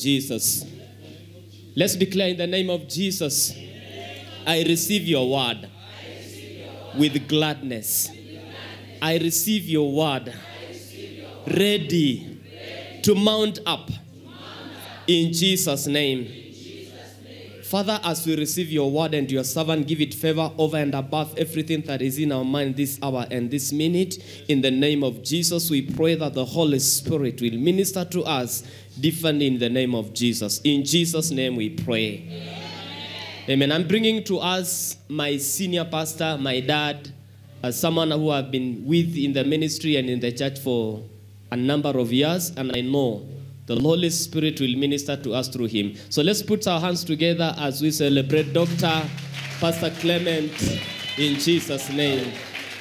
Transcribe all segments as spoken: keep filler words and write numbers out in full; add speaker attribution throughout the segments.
Speaker 1: Jesus. Let's declare in the name of Jesus. I receive your word with gladness. I receive your word ready to mount up in Jesus' name. Father, as we receive your word and your servant, give it favor over and above everything that is in our mind this hour and this minute. In the name of Jesus, we pray that the Holy Spirit will minister to us differently in the name of Jesus. In Jesus' name we pray. Amen. Amen. I'm bringing to us my senior pastor, my dad, as someone who I've been with in the ministry and in the church for a number of years, and I know the Holy Spirit will minister to us through him. So let's put our hands together as we celebrate Doctor Pastor Clement in Jesus' name.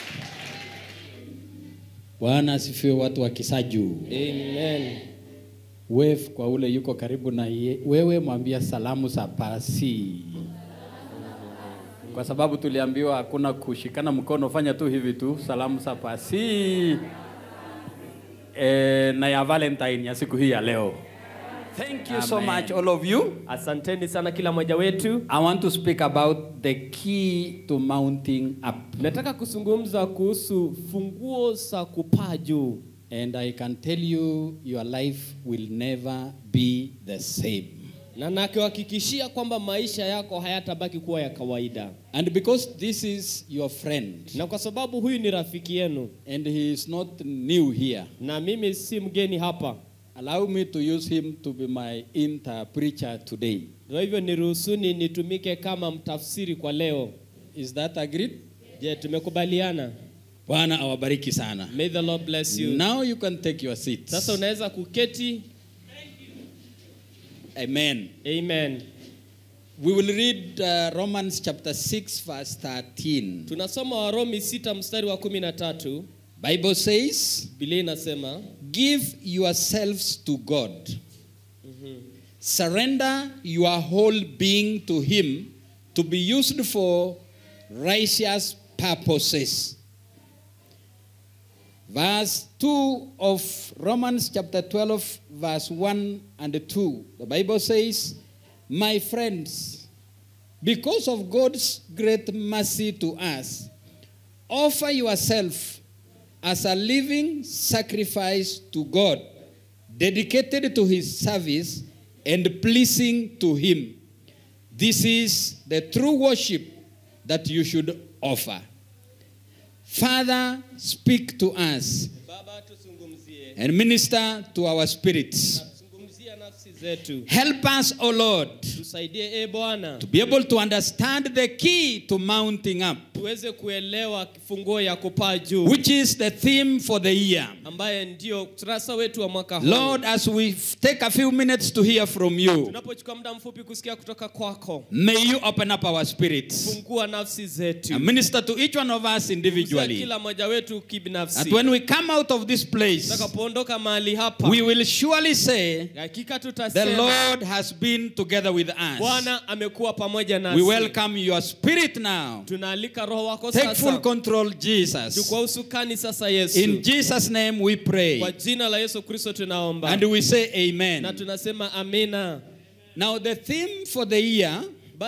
Speaker 2: Bwana asifiwe watu wa Kisaju.
Speaker 1: Amen.
Speaker 2: Wave kwa ule yuko karibu na ye, wewe mwambia salamu za pasi. Kwa sababu tuliambiwa hakuna kushikana mkono, fanya tu hivi tu, salamu za pasi. Eh, na ya Valentine ya siku hii ya leo. Thank you Amen. So much all of you.
Speaker 1: Asanteni sana kila mmoja wetu.
Speaker 2: I want to speak about the key to mounting up.
Speaker 1: Nataka kuzungumza kuhusu funguo za kupaa juu.
Speaker 2: And I can tell you your life will never be the same.
Speaker 1: Na nakuhakikishia kwamba maisha yako hayatabaki kuwa ya kawaida.
Speaker 2: And because this is your friend.
Speaker 1: Na kwa sababu huyu ni rafiki yenu.
Speaker 2: And he is not new here.
Speaker 1: Na mimi si mgeni hapa.
Speaker 2: Allow me to use him to be my interpreter today.
Speaker 1: Kwa hivyo niruhusuni nitumike kama mtafsiri kwa leo.
Speaker 2: Is that agreed?
Speaker 1: Je, tumekubaliana?
Speaker 2: Bwana awabariki sana.
Speaker 1: May the Lord bless you.
Speaker 2: Now you can take your seats.
Speaker 1: Sasa unaweza kuketi.
Speaker 2: Amen.
Speaker 1: Amen.
Speaker 2: We will read uh, Romans chapter six verse thirteen.
Speaker 1: Tunasoma Warumi sita mstari wa kumi na tatu.
Speaker 2: Bible says,
Speaker 1: Biblia inasema,
Speaker 2: give yourselves to God.
Speaker 1: Mm-hmm.
Speaker 2: Surrender your whole being to him to be used for righteous purposes. Verse two of Romans chapter twelve, verse one and two. The Bible says, my friends, because of God's great mercy to us, offer yourself as a living sacrifice to God, dedicated to his service and pleasing to him. This is the true worship that you should offer. Father, speak to us and minister to our spirits. Help us, O Lord, to be able to understand the key to mounting up, which is the theme for the year. Lord, as we take a few minutes to hear from you, may you open up our spirits and minister to each one of us individually. That when we come out of this place, we will surely say, the Lord has been together with us. We welcome your spirit now. Take full control, Jesus. In Jesus' name we pray. And we say amen. Now the theme for the year,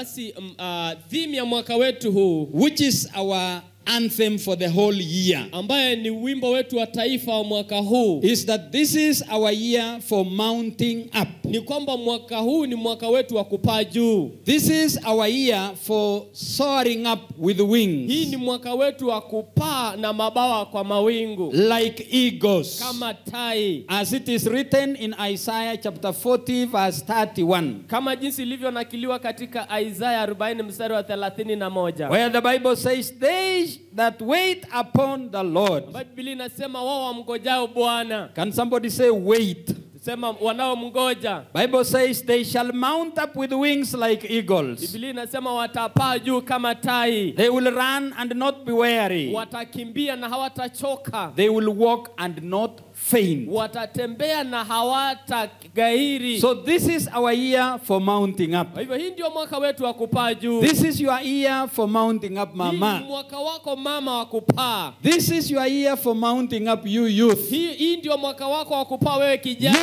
Speaker 2: which is our anthem for the whole year,
Speaker 1: ambaye ni wimbo wetu wa taifa wa mwaka huu,
Speaker 2: is that this is our year for mounting up.
Speaker 1: Ni kwamba mwaka huu ni mwaka wetu wa kupaa juu.
Speaker 2: This is our year for soaring up with wings.
Speaker 1: Hii ni mwaka wetu wa kupaa na mabawa kwa mawingu,
Speaker 2: like eagles,
Speaker 1: kama tai,
Speaker 2: as it is written in Isaiah chapter forty verse thirty-one,
Speaker 1: kama jinsi ilivyo nakiliwa katika Isaiah arobaini mstari wa thelathini na moja,
Speaker 2: where the Bible says, they that wait upon the Lord.
Speaker 1: Biblia inasema wao wamngojao Bwana.
Speaker 2: Can somebody say wait?
Speaker 1: Sema wanao mngoja.
Speaker 2: Bible says they shall mount up with wings like eagles.
Speaker 1: Biblia inasema watapaa juu kama tai.
Speaker 2: They will run and not be weary.
Speaker 1: Watakimbia na hawatachoka.
Speaker 2: They will walk and not faint.
Speaker 1: Watatembea na hawatagairi.
Speaker 2: So this is our year for mounting up.
Speaker 1: Hivyo hii ndio mwaka wetu wa kupaa juu.
Speaker 2: This is your year for mounting up, mama.
Speaker 1: Hii mwaka wako mama wa kupaa.
Speaker 2: This is your year for mounting up, you youth.
Speaker 1: Hii hii ndio mwaka wako wa kupaa wewe kijana.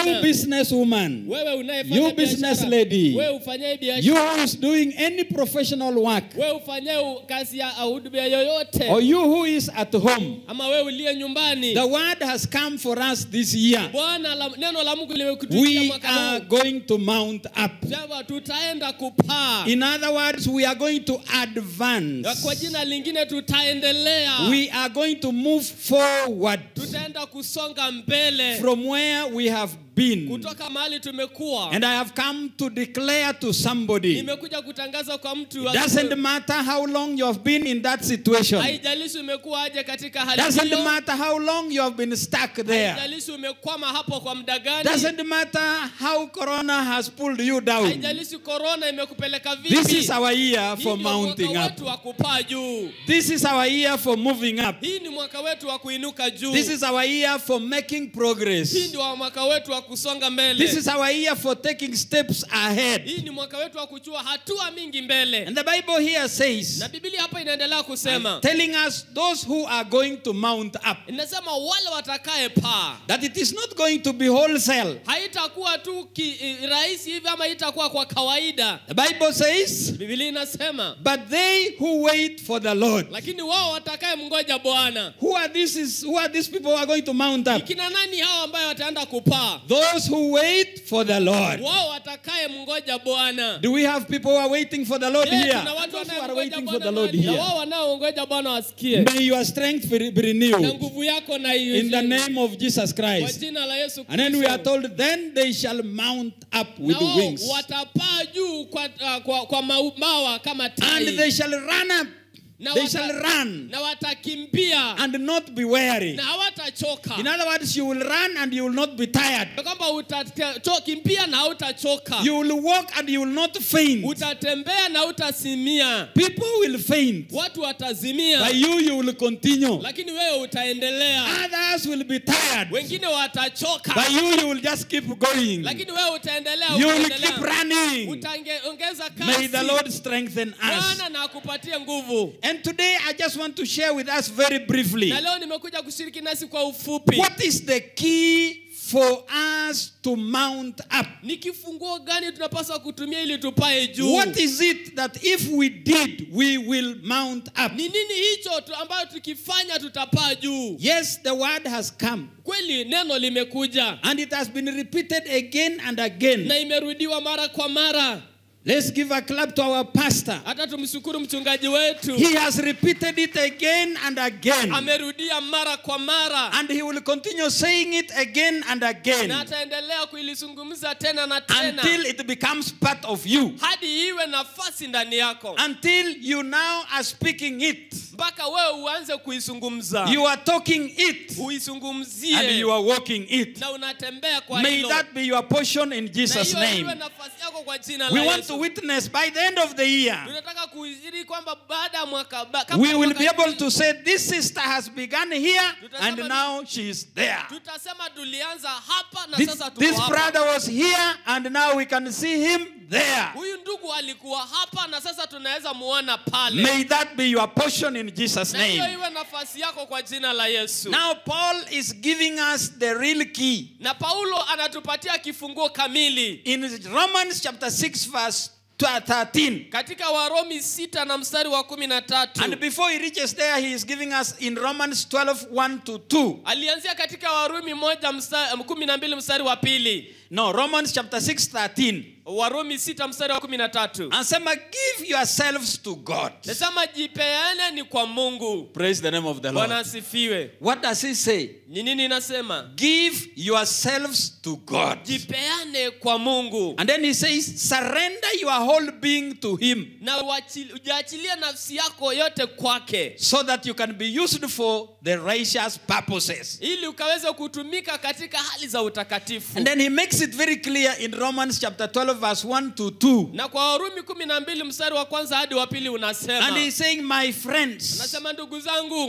Speaker 2: You businesswoman,
Speaker 1: Wewe unayefanya
Speaker 2: you
Speaker 1: biashara.
Speaker 2: business lady,
Speaker 1: Wewe ufanyaye biashara.
Speaker 2: you who is doing any professional work,
Speaker 1: Wewe ufanyaye kazi ya huduma yoyote.
Speaker 2: or you who is at home,
Speaker 1: Ama wewe uliye nyumbani.
Speaker 2: the word has come for us this year.
Speaker 1: Bwana la, neno la Mungu limekutukia
Speaker 2: We
Speaker 1: mwaka
Speaker 2: are
Speaker 1: huu.
Speaker 2: going to mount up.
Speaker 1: Java tutaenda kupaa.
Speaker 2: In other words, we are going to advance.
Speaker 1: Kwa jina lingine tutaendelea.
Speaker 2: We are going to move forward
Speaker 1: Tutaenda kusonga mbele.
Speaker 2: from where we have been.
Speaker 1: Kutoka mahali tumekuwa.
Speaker 2: And I have come to declare to somebody,
Speaker 1: Nimekuja kutangaza kwa mtu.
Speaker 2: it doesn't matter how long you have been in that situation.
Speaker 1: Haijalishi umekuwa aje katika hali
Speaker 2: Doesn't
Speaker 1: hiyo.
Speaker 2: matter how long you have been stuck there.
Speaker 1: Haijalishi umekwama hapo kwa muda gani.
Speaker 2: Doesn't matter how corona has pulled you down.
Speaker 1: Haijalishi corona imekupeleka vipi.
Speaker 2: This is our year for
Speaker 1: Hii ndio
Speaker 2: mounting
Speaker 1: mwaka
Speaker 2: up.
Speaker 1: wetu wa kupaa juu.
Speaker 2: This is our year for moving up.
Speaker 1: Hii ni mwaka wetu wa kuinuka juu.
Speaker 2: This is our year for making progress.
Speaker 1: Hii ndio mwaka wetu wa kusonga mbele.
Speaker 2: This is our year for taking steps ahead.
Speaker 1: Hii ni mwaka wetu wa kuchua hatua mingi mbele.
Speaker 2: And the Bible here says,
Speaker 1: Na Biblia hapa inaendelea kusema,
Speaker 2: telling us those who are going to mount up,
Speaker 1: inasema wale watakaye paa.
Speaker 2: that it is not going to be wholesale.
Speaker 1: Haitakuwa tu ki, rahisi hivi ama itakuwa kwa kawaida.
Speaker 2: The Bible says,
Speaker 1: Biblia inasema,
Speaker 2: but they who wait for the Lord.
Speaker 1: lakini wao watakaye mngoja Bwana.
Speaker 2: Who are these, who are these people who are going to mount up?
Speaker 1: Kina nani hao ambao wataenda kupaa?
Speaker 2: Those who wait for the Lord.
Speaker 1: Wao watakaye mngoja Bwana.
Speaker 2: Do we have people who are waiting for the Lord
Speaker 1: Je,
Speaker 2: here?
Speaker 1: tuna watu
Speaker 2: Those who are
Speaker 1: wanaongoja
Speaker 2: waiting for
Speaker 1: Bwana
Speaker 2: the Lord
Speaker 1: mahali? Na
Speaker 2: here.
Speaker 1: wao wanaongoja Bwana wasikie.
Speaker 2: May your strength be be
Speaker 1: Na
Speaker 2: renewed
Speaker 1: nguvu yako na
Speaker 2: in the name of Jesus
Speaker 1: kwa
Speaker 2: Christ.
Speaker 1: jina la Yesu
Speaker 2: And then we are
Speaker 1: Kristo.
Speaker 2: told, then they shall mount up with
Speaker 1: Na wao
Speaker 2: wings.
Speaker 1: watapaa juu kwa, uh, kwa, kwa mabawa kama tai.
Speaker 2: And they shall run up.
Speaker 1: Na
Speaker 2: They
Speaker 1: wata-
Speaker 2: shall run
Speaker 1: na watakimbia
Speaker 2: and not be weary.
Speaker 1: na hawatachoka.
Speaker 2: In other words, you will run and you will not be tired.
Speaker 1: Na kwamba utakimbia na hautachoka.
Speaker 2: You will walk and you will not faint.
Speaker 1: Utatembea na hutasimia.
Speaker 2: People will faint.
Speaker 1: Watu watazimia.
Speaker 2: But you, you will continue.
Speaker 1: Lakini wewe utaendelea.
Speaker 2: Others will be tired.
Speaker 1: Wengine watachoka.
Speaker 2: But you, you will just keep going.
Speaker 1: Lakini wewe utaendelea.
Speaker 2: You will
Speaker 1: utaendelea.
Speaker 2: keep running.
Speaker 1: Utaongeza kasi.
Speaker 2: May the Lord strengthen us.
Speaker 1: Bwana na akupatie nguvu.
Speaker 2: And today I just want to share with us very briefly.
Speaker 1: Na leo nimekuja kushiriki nasi kwa ufupi.
Speaker 2: What is the key for us to mount up?
Speaker 1: Ni kifunguo gani tunapaswa kutumia ili tupae juu?
Speaker 2: What is it that if we did, we will mount up?
Speaker 1: Ni nini hicho tu ambayo tukifanya tutapaa juu?
Speaker 2: Yes, the word has come.
Speaker 1: Kweli neno limekuja.
Speaker 2: And it has been repeated again and again.
Speaker 1: Na imerudiwa mara kwa mara.
Speaker 2: Let's give a clap to our pastor.
Speaker 1: Hata tumshukuru mchungaji wetu.
Speaker 2: He has repeated it again and again.
Speaker 1: Amerudia mara kwa mara.
Speaker 2: And he will continue saying it again and again.
Speaker 1: Na ataendelea kuilizungumza tena na tena.
Speaker 2: Until it becomes part of you.
Speaker 1: Hadi iwe nafasi ndani yako.
Speaker 2: Until you now are speaking it.
Speaker 1: Mpaka wewe uanze kuizungumza.
Speaker 2: You are talking it.
Speaker 1: Uizungumzie.
Speaker 2: And you are walking it.
Speaker 1: Na unatembea kwa
Speaker 2: May
Speaker 1: hilo.
Speaker 2: that be your portion in Jesus'
Speaker 1: Na hiyo
Speaker 2: name.
Speaker 1: iwe nafasi yako kwa jina
Speaker 2: We
Speaker 1: la
Speaker 2: want
Speaker 1: Yesu.
Speaker 2: to witness by the end of the year.
Speaker 1: Tunataka kuhubiri kwamba baada ya mwaka ba- kama
Speaker 2: We will
Speaker 1: mwaka
Speaker 2: be able
Speaker 1: hii,
Speaker 2: to say this sister has begun here and
Speaker 1: Tutasema-
Speaker 2: now she is there.
Speaker 1: tutasema tulianza hapa na
Speaker 2: This,
Speaker 1: sasa tuko
Speaker 2: this
Speaker 1: hapa.
Speaker 2: brother was here and now we can see him there.
Speaker 1: Huyu ndugu alikuwa hapa na sasa tunaweza muona pale.
Speaker 2: May that be your portion in Jesus'
Speaker 1: Na hiyo
Speaker 2: name.
Speaker 1: iwe nafasi yako kwa jina la Yesu.
Speaker 2: Now Paul is giving us the real key.
Speaker 1: Na Paulo anatupatia kifunguo kamili.
Speaker 2: In Romans chapter six verse thirteen.
Speaker 1: Katika Warumi sita na mstari wa kumi na tatu.
Speaker 2: And before he reaches there, he is giving us in Romans twelve, one to two.
Speaker 1: Alianzia katika Warumi moja mstari kumi na mbili mstari wa pili.
Speaker 2: No, Romans chapter six, thirteen.
Speaker 1: Warumi sita mstari wa kumi na tatu.
Speaker 2: Ansema, give yourselves to God.
Speaker 1: Nasema jipeane ni kwa Mungu.
Speaker 2: Praise the name of the
Speaker 1: Bwana
Speaker 2: Lord.
Speaker 1: asifiwe.
Speaker 2: What does he say?
Speaker 1: Ni nini inasema?
Speaker 2: Give yourselves to God.
Speaker 1: Jipeane kwa Mungu.
Speaker 2: And then he says, surrender your whole being to him
Speaker 1: Na uachil- ujaachilie nafsi yako yote kwake.
Speaker 2: so that you can be used for the righteous purposes.
Speaker 1: Ili ukaweze kutumika katika hali za utakatifu.
Speaker 2: And then he makes it very clear in Romans chapter twelve verse one to two.
Speaker 1: Na kwa Warumi kumi na mbili mstari wa kwanza hadi wa pili unasema.
Speaker 2: And he's saying, my friends,
Speaker 1: Anasema ndugu zangu,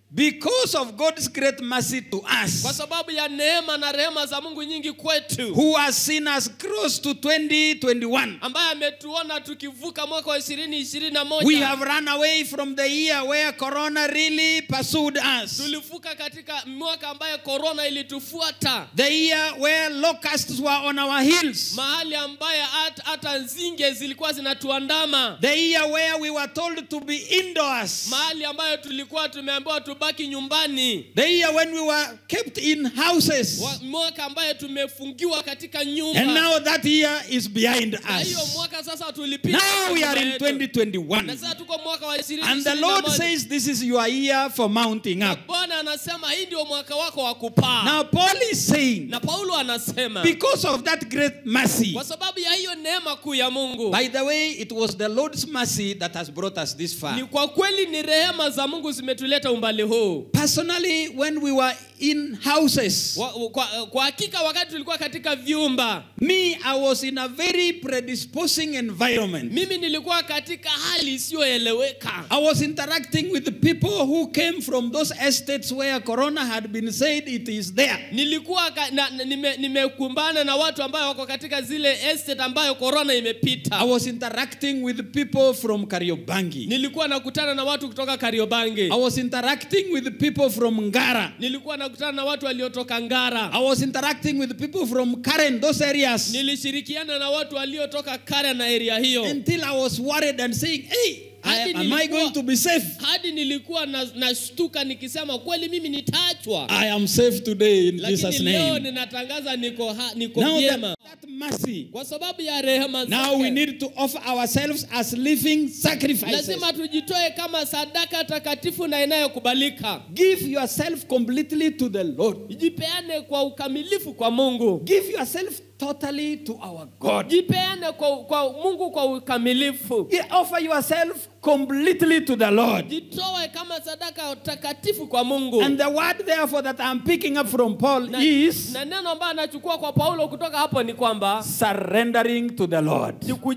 Speaker 2: Because of God's great mercy to
Speaker 1: Kwa
Speaker 2: us,
Speaker 1: sababu ya neema na rehema za Mungu nyingi kwetu,
Speaker 2: who has seen us cross to twenty twenty-one,
Speaker 1: ambaye ametuona tukivuka mwaka wa ishirini ishirini na
Speaker 2: we
Speaker 1: moja.
Speaker 2: have run away from the year where Corona really pursued us.
Speaker 1: Tulivuka katika mwaka ambaye corona ilitufuata.
Speaker 2: The year where locusts were on our heels.
Speaker 1: Mahali ambaye hata nzinge zilikuwa zinatuandama.
Speaker 2: The year where we were told to be indoors.
Speaker 1: Mahali ambayo tulikuwa tumeambiwa tubaki nyumbani.
Speaker 2: The year when we were kept in houses.
Speaker 1: Mwaka ambaye tumefungiwa katika nyumba.
Speaker 2: And now that year is behind us.
Speaker 1: Hiyo mwaka sasa tulipita.
Speaker 2: Now we are in twenty twenty-one.
Speaker 1: Na sasa tuko mwaka wa ishirini
Speaker 2: and the Lord says this is your year for mounting up.
Speaker 1: Bwana anasema hii ndio mwaka wako wa kupaa.
Speaker 2: Now Paul is saying,
Speaker 1: na Paulo anasema,
Speaker 2: because of that great mercy,
Speaker 1: kwa sababu ya hiyo neema kuu ya Mungu.
Speaker 2: By the way, it was the Lord's mercy that has brought us this far.
Speaker 1: Ni kwa kweli ni rehema za Mungu zimetuleta umbali huu.
Speaker 2: Personally, when we were in houses,
Speaker 1: wa, kwa, kwa hakika wakati tulikuwa katika vyumba,
Speaker 2: me, I was in a very predisposing environment.
Speaker 1: Mimi nilikuwa katika hali isiyoeleweka.
Speaker 2: I was interacting with the people who came from those estates where corona had been said it is there.
Speaker 1: Nilikuwa na, nime, nimekumbana na watu ambao wako katika zile estate ambayo corona imepita.
Speaker 2: I was interacting with people from Kariobangi.
Speaker 1: Nilikuwa nakutana na watu kutoka Kariobangi.
Speaker 2: I was interacting with people from Ngara.
Speaker 1: Nilikuwa nakutana na watu waliotoka Ngara.
Speaker 2: I was interacting with people from Karen, those areas.
Speaker 1: Nilishirikiana na watu waliotoka Karen na area hiyo.
Speaker 2: Until I was worried and saying, hey, I, am I going to be safe?
Speaker 1: Hadi nilikuwa na nashtuka nikisema kweli mimi nitaachwa.
Speaker 2: I am safe today in
Speaker 1: Lakini
Speaker 2: Jesus name.
Speaker 1: Leo ninatangaza niko ha, niko
Speaker 2: Now
Speaker 1: vyema.
Speaker 2: that, that mercy.
Speaker 1: Kwa sababu ya rehema zake.
Speaker 2: Now we need to offer ourselves as living sacrifices.
Speaker 1: Lazima tujitoe kama sadaka takatifu na inayokubalika.
Speaker 2: Give yourself completely to the Lord.
Speaker 1: Jipeane kwa ukamilifu kwa Mungu.
Speaker 2: Give yourself totally to our God.
Speaker 1: Jipeane kwa, kwa Mungu kwa ukamilifu.
Speaker 2: Offer yourself completely to the Lord.
Speaker 1: Jitoe kama sadaka takatifu kwa Mungu.
Speaker 2: And the word therefore that I'm picking up from Paul
Speaker 1: na,
Speaker 2: is
Speaker 1: na neno ambalo anachukua kwa Paulo kutoka hapo ni kwamba
Speaker 2: surrendering to the Lord.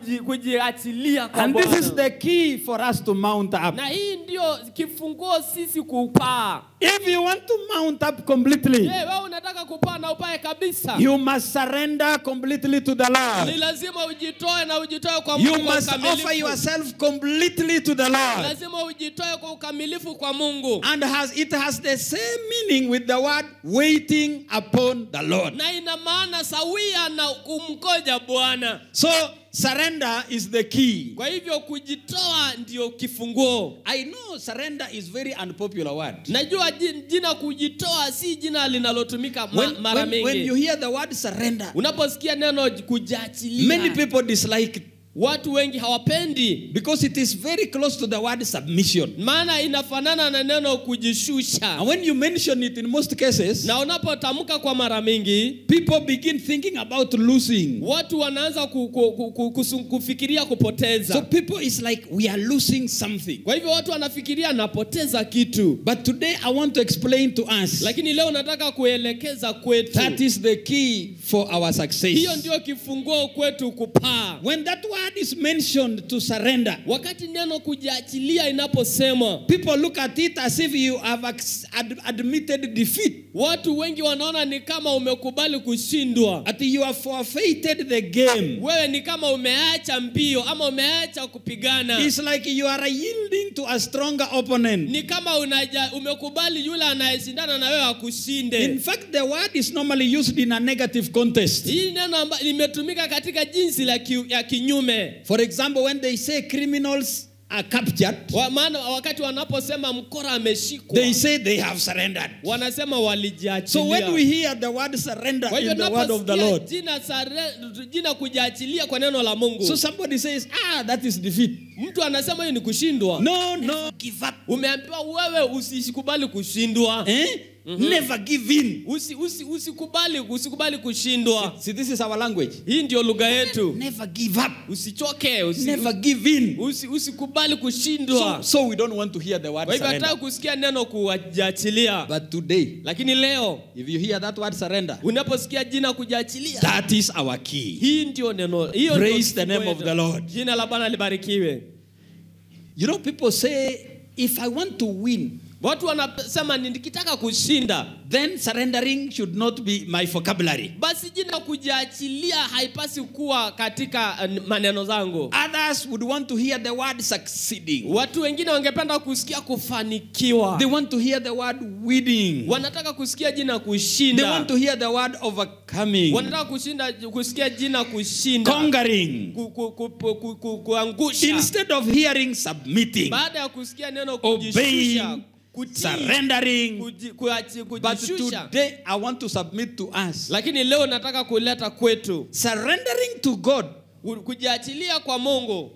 Speaker 1: Kujiachilia kwa
Speaker 2: and
Speaker 1: Bwana.
Speaker 2: This is the key for us to mount up.
Speaker 1: Na hii ndio kifunguo sisi kupaa.
Speaker 2: If you want to mount up completely,
Speaker 1: hey, wewe unataka kupaa na upae kabisa,
Speaker 2: you must surrender completely to the Lord.
Speaker 1: Ni lazima ujitoe na ujitoe kwa Mungu.
Speaker 2: You must offer yourself completely to the Lord.
Speaker 1: Lazima ujitoe kwa ukamilifu kwa Mungu.
Speaker 2: And has it has the same meaning with the word waiting upon the Lord.
Speaker 1: Na ina maana sawia na kumgoja Bwana.
Speaker 2: So surrender is the key.
Speaker 1: Kwa hivyo kujitoa ndio kifunguo.
Speaker 2: I know surrender is very unpopular word.
Speaker 1: Najua jina kujitoa si jina linalotumika mara
Speaker 2: mengi. When you hear the word surrender,
Speaker 1: unaposikia neno kujiachilia,
Speaker 2: many people dislike it.
Speaker 1: Watu wengi hawapendi
Speaker 2: because it is very close to the word submission.
Speaker 1: Maana inafanana na neno kujishusha.
Speaker 2: And when you mention it in most cases,
Speaker 1: na unapotamka kwa mara mingi,
Speaker 2: people begin thinking about losing.
Speaker 1: Watu wanaanza ku, ku, ku, ku, ku, kufikiria kupoteza.
Speaker 2: So people is like we are losing something.
Speaker 1: Kwa hivyo watu wanafikiria napoteza kitu.
Speaker 2: But today I want to explain to us.
Speaker 1: Lakini leo nataka kuelekeza kwetu.
Speaker 2: That is the key for our success.
Speaker 1: Hiyo ndio kifunguo kwetu kupaa.
Speaker 2: When that word is mentioned to surrender,
Speaker 1: wakati neno kujiachilia inaposemwa,
Speaker 2: people look at it as if you have ad admitted defeat.
Speaker 1: Watu wengi wanaona ni kama umekubali kushindwa.
Speaker 2: That you have forfeited the game.
Speaker 1: Wewe ni kama umeacha mbio ama umeacha kupigana.
Speaker 2: It's like you are yielding to a stronger opponent.
Speaker 1: Ni kama unaja, umekubali yule anayeshindana na wewe akushinde.
Speaker 2: In fact, the word is normally used in a negative context.
Speaker 1: Hii neno limetumika katika jinsi la ki, ya kinyume.
Speaker 2: For example, when they say criminals are captured,
Speaker 1: wa, maana wakati wanaposema mkora ameshikwa,
Speaker 2: they say they have surrendered.
Speaker 1: Wanasema walijiachilia.
Speaker 2: So when we hear the word surrender in the word of the Lord,
Speaker 1: jina sare, jina kujiachilia kwa neno la Mungu,
Speaker 2: so somebody says, ah, that is defeat.
Speaker 1: Mtu anasema hiyo ni kushindwa.
Speaker 2: No, no, give up.
Speaker 1: Umeambiwa wewe usikubali kushindwa.
Speaker 2: Eh? Mm-hmm. Never give in.
Speaker 1: Usi, usi, usikubali, usikubali kushindwa.
Speaker 2: See, this is our language.
Speaker 1: Hii ndio lugha yetu.
Speaker 2: Never give up.
Speaker 1: Usichoke. Usi,
Speaker 2: Never give in.
Speaker 1: Usi, usikubali kushindwa.
Speaker 2: So, so we don't want to hear the word surrender.
Speaker 1: Kwa hivyo nataka kusikia neno kujiachilia.
Speaker 2: But today,
Speaker 1: lakini leo,
Speaker 2: if you hear that word surrender,
Speaker 1: unaposikia jina kujiachilia,
Speaker 2: that is our key.
Speaker 1: Hii ndio neno. Hiyo ndio.
Speaker 2: Praise the name of the Lord.
Speaker 1: Jina la Bwana libarikiwe.
Speaker 2: You know, people say, if I want to win,
Speaker 1: Watu wanasema nikitaka kushinda.
Speaker 2: then surrendering should not be my vocabulary.
Speaker 1: Basi jina kujiachilia haipasi kuwa katika uh, maneno zangu.
Speaker 2: Others would want to hear the word succeeding.
Speaker 1: Watu wengine wangependa kusikia kufanikiwa.
Speaker 2: They want to hear the word winning.
Speaker 1: Wanataka kusikia jina
Speaker 2: They
Speaker 1: kushinda.
Speaker 2: want to hear the word overcoming.
Speaker 1: Wanataka kushinda kusikia jina kushinda.
Speaker 2: Conquering.
Speaker 1: Ku, ku, ku, ku, ku, kuangusha.
Speaker 2: Instead of hearing submitting.
Speaker 1: Baada ya kusikia neno kujishusha, kutii,
Speaker 2: surrendering.
Speaker 1: kuji, kuachi,
Speaker 2: But
Speaker 1: kujishusha.
Speaker 2: today I want to submit to us.
Speaker 1: Lakini leo nataka kuleta kwetu.
Speaker 2: Surrendering to God.
Speaker 1: Kujiachilia kwa Mungu.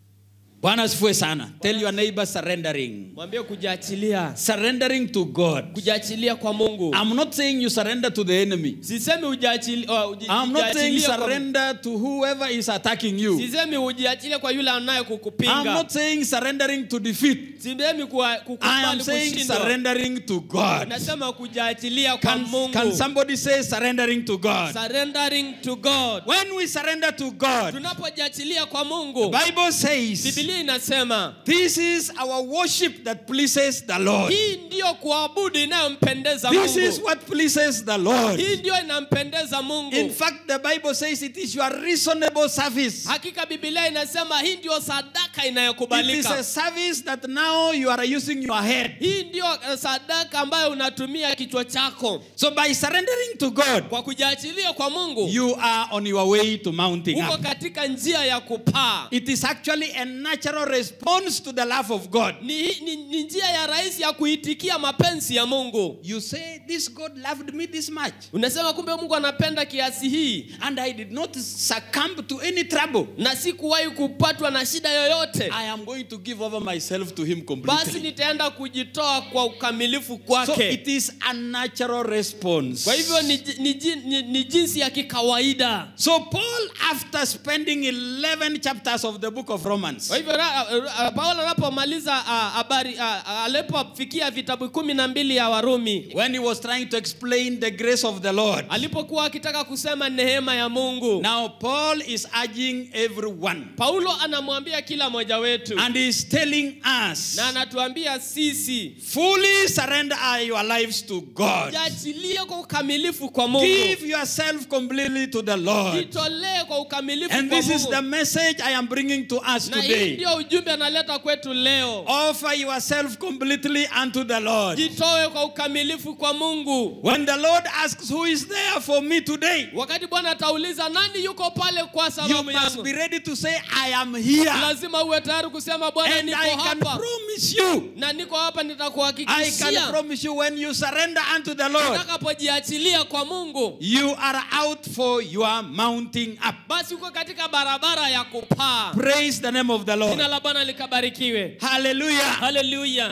Speaker 2: Bwana asifiwe sana. Tell your neighbor surrendering.
Speaker 1: Mwambie kujiachilia.
Speaker 2: Surrendering to God.
Speaker 1: Kujiachilia kwa Mungu.
Speaker 2: I'm not saying you surrender to the enemy.
Speaker 1: Sisemi ujiachilia. Uh,
Speaker 2: I'm not saying surrender to whoever is attacking you.
Speaker 1: Sisemi ujiachilie kwa yule anaye kukupinga.
Speaker 2: I'm not saying surrendering to defeat.
Speaker 1: Sisemi kukubali kushindwa.
Speaker 2: I am saying surrendering to God.
Speaker 1: Nasema kujiachilia kwa Mungu.
Speaker 2: Can somebody say surrendering to God?
Speaker 1: Surrendering to God.
Speaker 2: When we surrender to God,
Speaker 1: tunapojiachilia kwa Mungu,
Speaker 2: the Bible says,
Speaker 1: Biblia inasema,
Speaker 2: this is our worship that pleases the Lord.
Speaker 1: Hii ndio kuabudu inayompendeza Mungu.
Speaker 2: This is what pleases the Lord.
Speaker 1: Hii ndio inampendeza Mungu.
Speaker 2: In fact, the Bible says it is your reasonable service.
Speaker 1: Hakika Biblia inasema hii ndio sadaka inayokubalika.
Speaker 2: It is a service that now you are using your head.
Speaker 1: Hii ndio sadaka ambayo unatumia kichwa chako.
Speaker 2: So by surrendering to God,
Speaker 1: kwa kujiachilia kwa Mungu,
Speaker 2: you are on your way to mounting
Speaker 1: uko
Speaker 2: up.
Speaker 1: katika njia ya kupaa.
Speaker 2: It is actually a natural response to the love of God.
Speaker 1: Ni, ni, ni njia ya rahisi ya kuitikia mapenzi ya Mungu.
Speaker 2: You say, this God loved me this much.
Speaker 1: Unasema kumbe Mungu anapenda kiasi hii.
Speaker 2: And I did not succumb to any trouble.
Speaker 1: Na sikuwahi kupatwa na shida yoyote.
Speaker 2: I am going to give over myself to him completely.
Speaker 1: Basi nitaenda kujitoa kwa ukamilifu kwake.
Speaker 2: So it is a natural response.
Speaker 1: Kwa hivyo ni, ni, ni, ni jinsi ya kikawaida.
Speaker 2: So Paul, after spending eleven chapters of the book of Romans,
Speaker 1: kwa hivyo Paulo anapomaliza habari alipofikia vitabu kumi na mbili ya Warumi,
Speaker 2: when he was trying to explain the grace of the Lord,
Speaker 1: alipokuwa akitaka kusema neema ya Mungu,
Speaker 2: now Paul is urging everyone.
Speaker 1: Paulo anamwambia kila mmoja wetu,
Speaker 2: and he is telling us,
Speaker 1: na anatuambia sisi,
Speaker 2: fully surrender your lives to God.
Speaker 1: Jiachilie kwa ukamilifu kwa Mungu.
Speaker 2: Give yourself completely to the Lord.
Speaker 1: Jitolee kwa ukamilifu
Speaker 2: and
Speaker 1: kwa
Speaker 2: this
Speaker 1: Mungu.
Speaker 2: is the message I am bringing to us
Speaker 1: na
Speaker 2: today.
Speaker 1: hii ndio ujumbe analeta kwetu leo.
Speaker 2: Offer yourself completely unto the Lord.
Speaker 1: Jitoe kwa ukamilifu kwa Mungu.
Speaker 2: When the Lord asks who is there for me today,
Speaker 1: wakati Bwana atauliza nani yuko pale kwa sababu yangu,
Speaker 2: you must be ready to say I am here.
Speaker 1: Lazima uwe tayari kusema Bwana niko hapa.
Speaker 2: And I can promise you,
Speaker 1: na niko hapa nitakuhakikishia,
Speaker 2: I can promise you, when you surrender unto the Lord,
Speaker 1: utakapojiachilia kwa Mungu,
Speaker 2: you are out for your mounting up.
Speaker 1: Basi uko katika barabara ya kupaa.
Speaker 2: Praise the name of the Lord.
Speaker 1: Jina la Bwana likabarikiwe.
Speaker 2: Hallelujah.
Speaker 1: Hallelujah.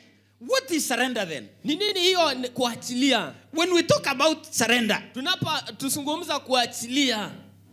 Speaker 2: What is surrender then?
Speaker 1: Ni nini hiyo kuachilia?
Speaker 2: When we talk about surrender,
Speaker 1: tunapa tuzungumza kuachilia,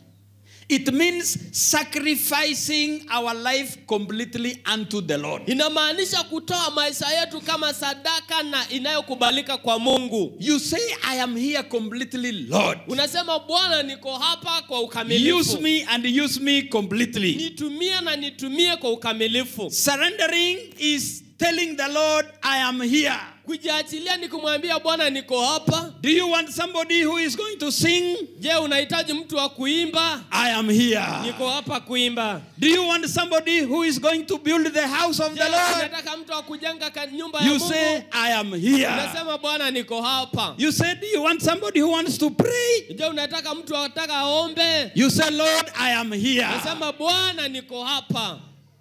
Speaker 2: it means sacrificing our life completely unto the Lord.
Speaker 1: Inamaanisha kutoa maisha yetu kama sadaka na inayokubalika kwa Mungu.
Speaker 2: You say I am here completely, Lord.
Speaker 1: Unasema Bwana niko hapa kwa ukamilifu.
Speaker 2: Use me and use me completely.
Speaker 1: Nitumie na nitumie kwa ukamilifu.
Speaker 2: Surrendering is telling the Lord I am here.
Speaker 1: Kujiachilia ni kumwambia Bwana niko hapa.
Speaker 2: Do you want somebody who is going to sing?
Speaker 1: Je, unahitaji mtu wa kuimba?
Speaker 2: I am here.
Speaker 1: Niko hapa kuimba.
Speaker 2: Do you want somebody who is going to build the house of
Speaker 1: Je,
Speaker 2: the Lord?
Speaker 1: unataka mtu wa kujenga nyumba ya
Speaker 2: You
Speaker 1: Mungu?
Speaker 2: say I am here.
Speaker 1: Unasema Bwana niko hapa.
Speaker 2: You say, do you want somebody who wants to pray?
Speaker 1: Je, unataka mtu anataka aombe?
Speaker 2: You say, Lord, I am here.
Speaker 1: Unasema Bwana niko hapa.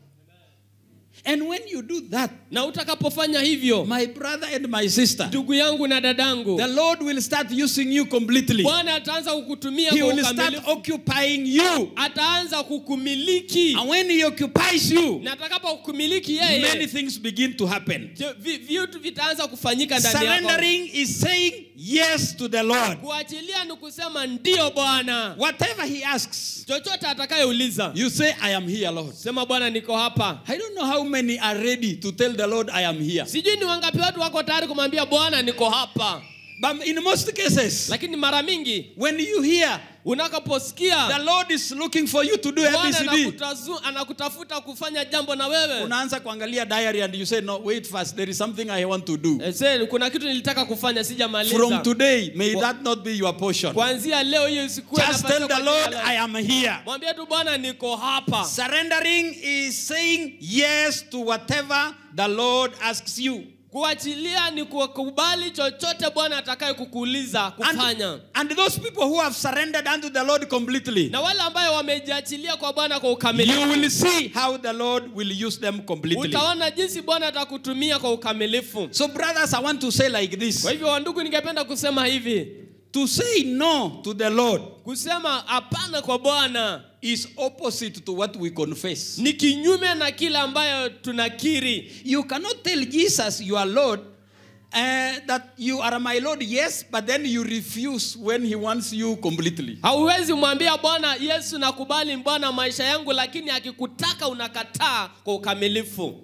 Speaker 2: And when you do that,
Speaker 1: na utakapofanya hivyo,
Speaker 2: my brother and my sister,
Speaker 1: ndugu yangu na dadangu,
Speaker 2: the Lord will start using you completely.
Speaker 1: Bwana ataanza kukutumia
Speaker 2: He
Speaker 1: kwa
Speaker 2: will start
Speaker 1: ukamilifu.
Speaker 2: occupying you.
Speaker 1: Ataanza kukumiliki.
Speaker 2: And when he occupies you,
Speaker 1: na atakapokumiliki yeye,
Speaker 2: many things begin to happen.
Speaker 1: Vitu vitaanza kufanyika ndani yako.
Speaker 2: Surrendering is saying yes to the Lord.
Speaker 1: Kuachilia ni kusema ndio Bwana.
Speaker 2: Whatever he asks,
Speaker 1: chochote atakayeuliza,
Speaker 2: you say I am here, Lord.
Speaker 1: Sema Bwana niko hapa.
Speaker 2: I don't know how many are ready to tell the Lord I am here.
Speaker 1: Sijui ni wangapi watu wako tayari kumwambia Bwana niko hapa.
Speaker 2: But in most cases,
Speaker 1: Lakini mara mingi
Speaker 2: when you hear
Speaker 1: unakaposikia
Speaker 2: the Lord is looking for you to do A B
Speaker 1: Bwana
Speaker 2: C D,
Speaker 1: anakutazu- anakutafuta kufanya jambo na wewe.
Speaker 2: unaanza kuangalia diary and you say, no, wait first, there is something I want to do.
Speaker 1: Eh, say, kuna kitu nilitaka kufanya sijamaliza.
Speaker 2: From today, may
Speaker 1: Kwa-
Speaker 2: that not be your portion.
Speaker 1: Kuanzia leo hiyo isikuwe
Speaker 2: Just
Speaker 1: nafasi
Speaker 2: tell
Speaker 1: kwa
Speaker 2: the
Speaker 1: jina
Speaker 2: Lord,
Speaker 1: la-
Speaker 2: I am here.
Speaker 1: Mwambie tu Bwana niko hapa.
Speaker 2: Surrendering is saying yes to whatever the Lord asks you.
Speaker 1: Kuachilia ni kukubali chochote Bwana atakaye kukuuliza kufanya.
Speaker 2: And, and those people who have surrendered unto the Lord completely,
Speaker 1: Na wale ambao wamejiachilia kwa Bwana kwa
Speaker 2: you
Speaker 1: ukamilifu.
Speaker 2: will see how the Lord will use them completely.
Speaker 1: Utaona jinsi Bwana atakutumia kwa ukamilifu.
Speaker 2: So brothers, I want to say like this.
Speaker 1: Kwa hivyo wandugu, ningependa kusema hivi.
Speaker 2: To say no to the Lord
Speaker 1: Kusema hapana kwa Bwana
Speaker 2: is opposite to what we confess.
Speaker 1: ni kinyume na kila ambayo tunakiri.
Speaker 2: You cannot tell Jesus, your Lord, uh, that you are my Lord, yes, but then you refuse when he wants you completely.
Speaker 1: Hauwezi mwambia Bwana Yesu nakubali Bwana maisha yangu, lakini akikutaka unakataa kwa ukamilifu.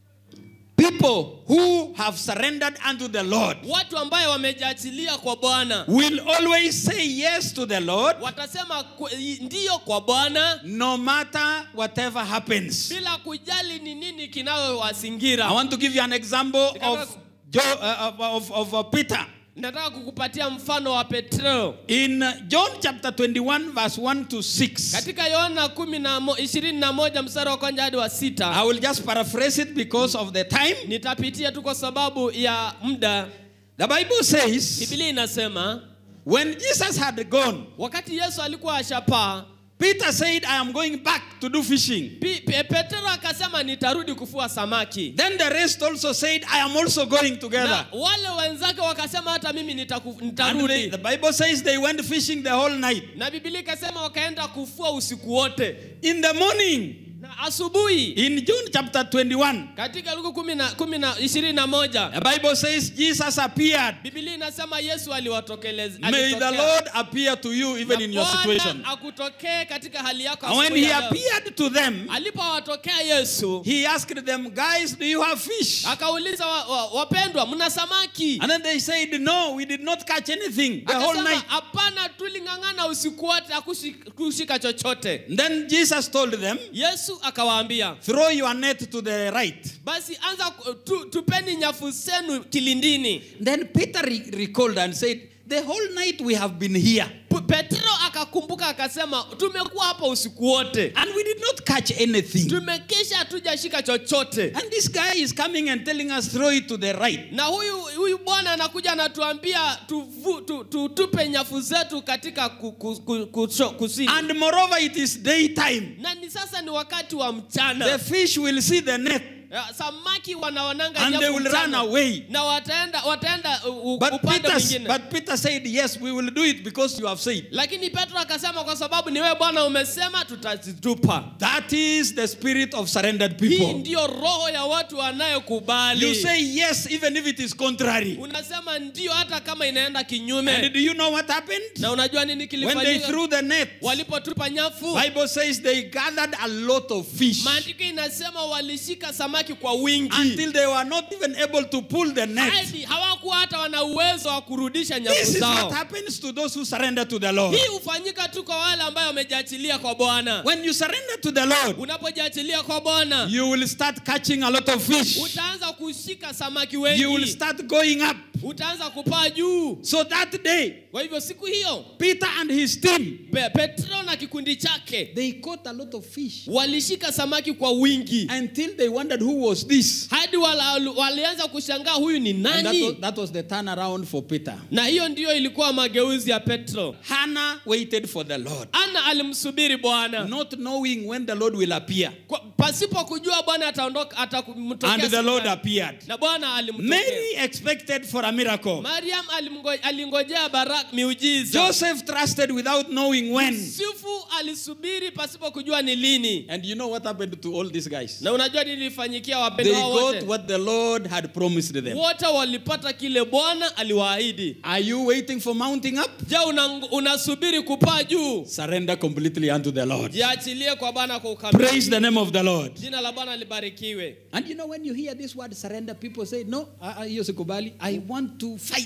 Speaker 2: People who have surrendered unto the Lord
Speaker 1: Watu ambaye wamejiachilia kwa Bwana
Speaker 2: will always say yes to the Lord
Speaker 1: watasema ku- ndio kwa Bwana
Speaker 2: no matter whatever happens.
Speaker 1: bila kujali ni nini
Speaker 2: I
Speaker 1: kinayowazingira.
Speaker 2: want to give you an example of, Jo- uh, of, of, of Peter.
Speaker 1: Nataka kukupatia mfano wa Petro.
Speaker 2: In uh, John chapter twenty-one verse one to six.
Speaker 1: Katika Yohana kumi na mo- ishirini na moja mstari wa kwanza hadi wa sita.
Speaker 2: I will just paraphrase it because of the time.
Speaker 1: Nitapitia tu kwa sababu ya muda.
Speaker 2: The Bible says,
Speaker 1: Biblia inasema
Speaker 2: when Jesus had gone,
Speaker 1: wakati Yesu alikuwa ashapaa,
Speaker 2: Peter said, I am going back to do fishing.
Speaker 1: Pi- Pe- Petro akasema nitarudi kufua samaki.
Speaker 2: Then the rest also said, I am also going
Speaker 1: Na
Speaker 2: together.
Speaker 1: wale wenzake wakasema hata mimi nitaku-
Speaker 2: And they,
Speaker 1: nitarudi.
Speaker 2: the Bible says they went fishing the whole night.
Speaker 1: Na Biblia ikasema wakaenda kufua usiku wote.
Speaker 2: In the morning,
Speaker 1: Na asubuhi
Speaker 2: in John chapter twenty-one,
Speaker 1: katika Luka kumi na kumi na ishirini na moja
Speaker 2: the Bible says Jesus appeared.
Speaker 1: Biblia inasema Yesu aliwatokeleza.
Speaker 2: May the
Speaker 1: alitokea.
Speaker 2: Lord appear to you even
Speaker 1: Na
Speaker 2: in your
Speaker 1: Bwana
Speaker 2: situation.
Speaker 1: akutokee katika hali yako
Speaker 2: And when
Speaker 1: asubuhi
Speaker 2: he
Speaker 1: ya leo.
Speaker 2: appeared to them,
Speaker 1: Alipowatokea Yesu
Speaker 2: he asked them, guys, do you have fish?
Speaker 1: akauliza wa, wa, wapendwa mna samaki?
Speaker 2: And then they said, no, we did not catch anything the whole
Speaker 1: Akasema
Speaker 2: night.
Speaker 1: hapana, tuling'ang'ana usiku wote hakushika chochote.
Speaker 2: And then Jesus told them,
Speaker 1: Yesu akawaambia
Speaker 2: throw your net to the right.
Speaker 1: basi anza ku- tu, tupeni nyafu zenu kilindini.
Speaker 2: Then Peter re- recalled and said, the whole night we have been here.
Speaker 1: P- Petro akakumbuka akasema tumekuwa hapa usiku wote
Speaker 2: And we did not catch anything.
Speaker 1: tumekesha hatujashika chochote.
Speaker 2: And this guy is coming and telling us, throw it to the right.
Speaker 1: Na huyu huyu bwana anakuja anatuambia tuvu, tu, tu, tupe nyafu zetu katika ku, ku, ku, ku, kusini.
Speaker 2: And moreover, it is daytime.
Speaker 1: Na ni sasa ni wakati wa mchana.
Speaker 2: The fish will see the net
Speaker 1: Ya, samaki wanaonanga
Speaker 2: and they
Speaker 1: nyafu
Speaker 2: will
Speaker 1: mchana.
Speaker 2: run away.
Speaker 1: Na wataenda wataenda u- u-
Speaker 2: But
Speaker 1: upande
Speaker 2: Peter,
Speaker 1: mwingine.
Speaker 2: but Peter said, yes, we will do it because you have said.
Speaker 1: Lakini Petro akasema kwa sababu ni wewe Bwana umesema tutazitupa.
Speaker 2: That is the spirit of surrendered
Speaker 1: Hii
Speaker 2: people.
Speaker 1: ndio roho ya watu wanayokubali.
Speaker 2: You say yes even if it is contrary.
Speaker 1: Unasema ndio hata kama inaenda kinyume.
Speaker 2: And do you know what happened?
Speaker 1: Na unajua nini
Speaker 2: When they
Speaker 1: kilifanyika?
Speaker 2: threw the net,
Speaker 1: Walipotupa nyafu,
Speaker 2: Bible says they gathered a lot of fish
Speaker 1: maandiko inasema walishika samaki kwa wingi.
Speaker 2: until they were not even able to pull the net.
Speaker 1: Hadi hawakuwa hata wana uwezo wa kurudisha nyafu
Speaker 2: This is what
Speaker 1: zao.
Speaker 2: happens to those who surrender to the Lord.
Speaker 1: Hii hufanyika tu kwa wale ambao wamejiachilia kwa Bwana.
Speaker 2: When you surrender to the Lord,
Speaker 1: Unapojiachilia kwa Bwana,
Speaker 2: you will start catching a lot of fish.
Speaker 1: utaanza kushika samaki
Speaker 2: You will
Speaker 1: wengi.
Speaker 2: start going up.
Speaker 1: Utaanza kupaa juu.
Speaker 2: So that day,
Speaker 1: Kwa hivyo siku hiyo
Speaker 2: Peter and his team,
Speaker 1: Pe- Petro na kikundi chake
Speaker 2: they caught a lot of fish
Speaker 1: walishika samaki kwa wingi
Speaker 2: until they wondered who was this.
Speaker 1: hadi wala, walianza kushangaa huyu ni
Speaker 2: And that was,
Speaker 1: nani.
Speaker 2: that was the turnaround for Peter.
Speaker 1: Na hiyo ndiyo ilikuwa mageuzi ya Petro.
Speaker 2: Hannah waited for the Lord,
Speaker 1: Ana alimsubiri Bwana
Speaker 2: not knowing when the Lord will appear.
Speaker 1: Kwa- pasipo kujua Bwana ataondoka atamtokea.
Speaker 2: And the
Speaker 1: siku
Speaker 2: Lord
Speaker 1: gani.
Speaker 2: appeared.
Speaker 1: Na Bwana alimtokea.
Speaker 2: Mary expected for a miracle.
Speaker 1: Mariam alimgo- alingojea baraka miujiza.
Speaker 2: Joseph trusted without knowing when.
Speaker 1: Yusufu alisubiri pasipo kujua ni lini.
Speaker 2: And you know what happened to all these guys?
Speaker 1: Na unajua nini ilifanyikia
Speaker 2: They
Speaker 1: wapendwa wao
Speaker 2: got
Speaker 1: wote?
Speaker 2: what the Lord had promised them.
Speaker 1: Wote walipata kile Bwana aliwaahidi.
Speaker 2: Are you waiting for mounting up?
Speaker 1: Je, una, unasubiri kupaa juu?
Speaker 2: Surrender completely unto the Lord.
Speaker 1: Jiachilie kwa Bwana kwa ukamilifu.
Speaker 2: Praise the name of the Lord.
Speaker 1: Jina la Bwana libarikiwe.
Speaker 2: And you know when you hear this word surrender, people say, no, hiyo sikubali. I want to fight.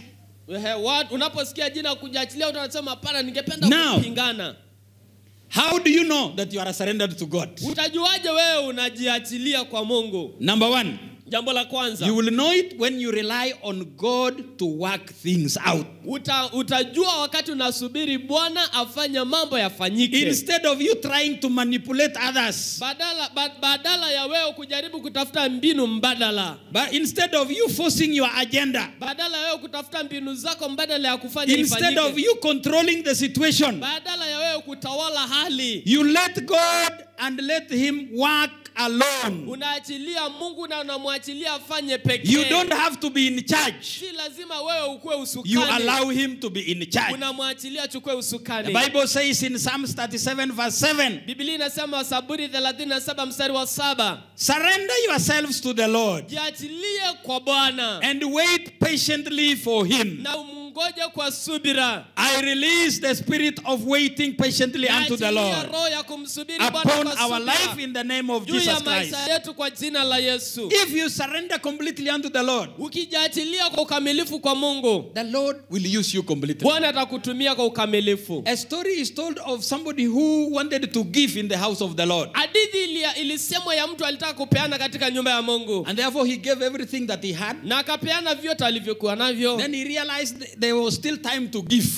Speaker 1: Unaposikia jina kujiachilia unasema hapana, ningependa kupingana.
Speaker 2: How do you know that you are surrendered to God?
Speaker 1: Utajuaje wewe unajiachilia kwa Mungu?
Speaker 2: Number one,
Speaker 1: jambo la kwanza,
Speaker 2: you will know it when you rely on God to work things out.
Speaker 1: Uta, utajua wakati unasubiri Bwana afanye mambo yafanyike.
Speaker 2: Instead of you trying to manipulate others.
Speaker 1: Badala badala ya wewe kujaribu kutafuta mbinu mbadala.
Speaker 2: But instead of you forcing your agenda.
Speaker 1: Badala ya wewe kutafuta mbinu zako mbadala ya kufanya ifanyike.
Speaker 2: Instead of you controlling the situation.
Speaker 1: Badala ya wewe kutawala hali.
Speaker 2: You let God and let him work alone.
Speaker 1: Unaachilia Mungu na unamwachilia afanye pekee.
Speaker 2: You don't have to be in charge.
Speaker 1: Si lazima wewe ukue usukani.
Speaker 2: You allow him to be in charge.
Speaker 1: Unamwachilia achukue usukani.
Speaker 2: The Bible says in Psalms thirty-seven verse seven.
Speaker 1: Biblia inasema Zaburi thelathini na saba mstari wa saba.
Speaker 2: Surrender yourselves to the Lord.
Speaker 1: Jiachilie kwa Bwana.
Speaker 2: And wait patiently for him.
Speaker 1: Na ngoje kwa subira.
Speaker 2: I release the spirit of waiting patiently unto the Lord upon our life in the name of Jesus Christ. If you surrender completely unto the Lord, the Lord will use you completely. A story is told of somebody who wanted to give in the house of the Lord. And therefore he gave everything that he had. Then he realized there was still time to give.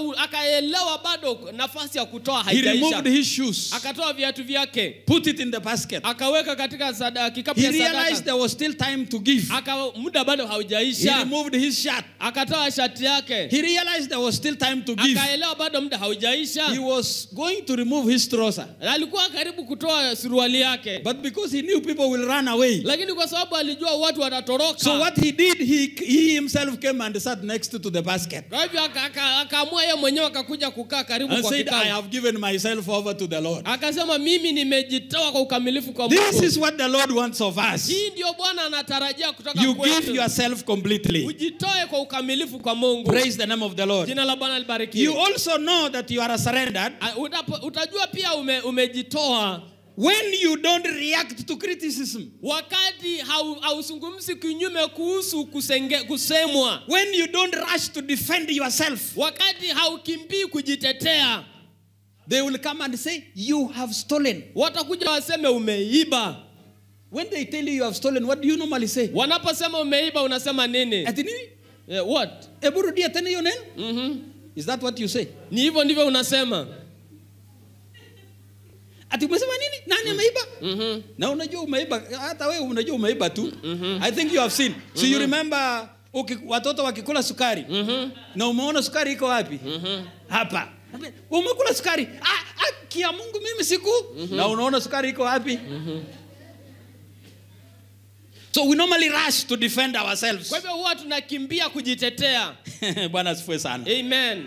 Speaker 2: He removed his shoes. Put it in the basket. He realized there was still time to give. He removed his shirt. He realized there was still time to give. He was going to remove his trouser. But because he knew people will run away. So what he did, he, he himself came and sat next to the basket. And said, I have given myself over to the Lord. This is what the Lord wants of us. You give yourself completely. Praise the name of the Lord. You also know that you are surrendered when you don't react to criticism.
Speaker 1: Wakati hausungumzi kinyume kuhusu kusemwa.
Speaker 2: When you don't rush to defend yourself.
Speaker 1: Wakati haukimbii kujitetea.
Speaker 2: They will come and say, you have stolen.
Speaker 1: Watakuja waseme umeiba.
Speaker 2: When they tell you you have stolen, what do you normally say?
Speaker 1: Wanaposema umeiba unasema nini?
Speaker 2: Ati nini?
Speaker 1: Yeah, what?
Speaker 2: Ebu rudia tena hiyo neno?
Speaker 1: Mhm.
Speaker 2: Is that what you say?
Speaker 1: Ni hivyo ndivyo unasema.
Speaker 2: Ati umesema nini? Nani ameiba?
Speaker 1: Mhm.
Speaker 2: Na unajua umeiba, hata wewe unajua umeiba tu.
Speaker 1: Mhm.
Speaker 2: I think you have seen. So you remember uki, watoto wakikula sukari.
Speaker 1: Mhm.
Speaker 2: Na umeona sukari iko wapi?
Speaker 1: Mhm.
Speaker 2: Hapa. Umekula sukari. Ah, ah kia Mungu mimi siku. Na unaona sukari iko wapi?
Speaker 1: Mhm.
Speaker 2: So we normally rush to defend ourselves.
Speaker 1: Kwa hivyo huwa tunakimbia kujitetea.
Speaker 2: Bwana asifiwe sana.
Speaker 1: Amen.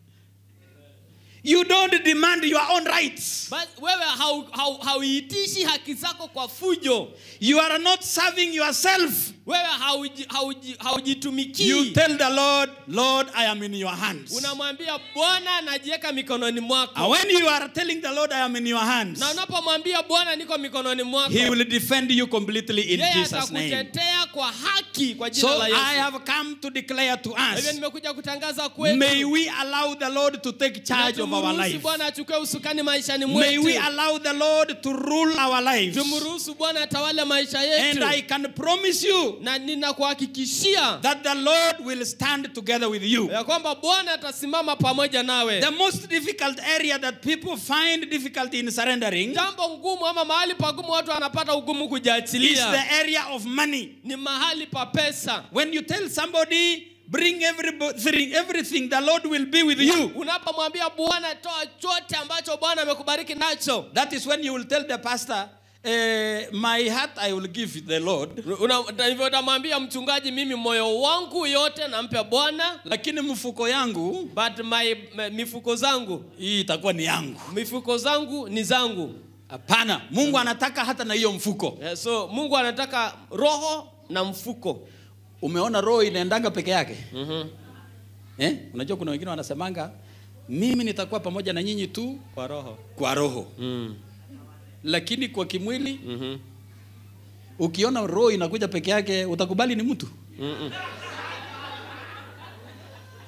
Speaker 2: You don't demand your own rights.
Speaker 1: But wewe hauitishi haki zako kwa fujo.
Speaker 2: You are not serving yourself.
Speaker 1: Wewe haujitumikii.
Speaker 2: You tell the Lord, Lord, I am in your hands.
Speaker 1: Unamwambia Bwana najiweka mikononi mwako.
Speaker 2: And when you are telling the Lord, I am in your hands,
Speaker 1: na unapomwambia Bwana niko mikononi mwako,
Speaker 2: he will defend you completely in Jesus' name.
Speaker 1: Yeye atakutetea kwa haki kwa jina la Yesu.
Speaker 2: So I have come to declare to us,
Speaker 1: hivyo nimekuja kutangaza kwetu,
Speaker 2: may we allow the Lord to take charge of our life.
Speaker 1: Bwana achukue usukani maishani mwetu.
Speaker 2: May we allow the Lord to rule our lives.
Speaker 1: Tumruhusu Bwana atawale maisha yetu.
Speaker 2: And I can promise you,
Speaker 1: na ninakuhakikishia,
Speaker 2: that the Lord will stand together with you.
Speaker 1: ya kwamba Bwana atasimama pamoja nawe.
Speaker 2: The most difficult area that people find difficulty in surrendering,
Speaker 1: jambo ngumu ama mahali pagumu watu wanapata ugumu kujiachilia,
Speaker 2: is the area of money.
Speaker 1: Ni mahali pa pesa.
Speaker 2: When you tell somebody, bring everything, everything, the Lord will be with you.
Speaker 1: Unapomwambia Bwana toa chote ambacho Bwana amekubariki nacho,
Speaker 2: that is when you will tell the pastor, Uh, my heart I will give the Lord.
Speaker 1: Hivyo utamwambia mchungaji, mimi moyo wangu yote nampa Bwana,
Speaker 2: lakini mfuko yangu,
Speaker 1: but my, my mifuko zangu,
Speaker 2: hii itakuwa ni yangu.
Speaker 1: Mifuko zangu ni zangu.
Speaker 2: Hapana, Mungu anataka hata na hiyo mfuko.
Speaker 1: Yeah, so Mungu anataka roho na mfuko.
Speaker 2: Umeona roho inaendanga peke yake?
Speaker 1: Mhm.
Speaker 2: Eh? Unajua kuna wengine wanasemanga, mimi nitakuwa pamoja na nyinyi tu
Speaker 1: kwa roho.
Speaker 2: Kwa roho.
Speaker 1: Mm.
Speaker 2: Lakini kwa kimwili,
Speaker 1: mhm,
Speaker 2: ukiona roho inakuja peke yake, utakubali ni mtu?
Speaker 1: Mhm.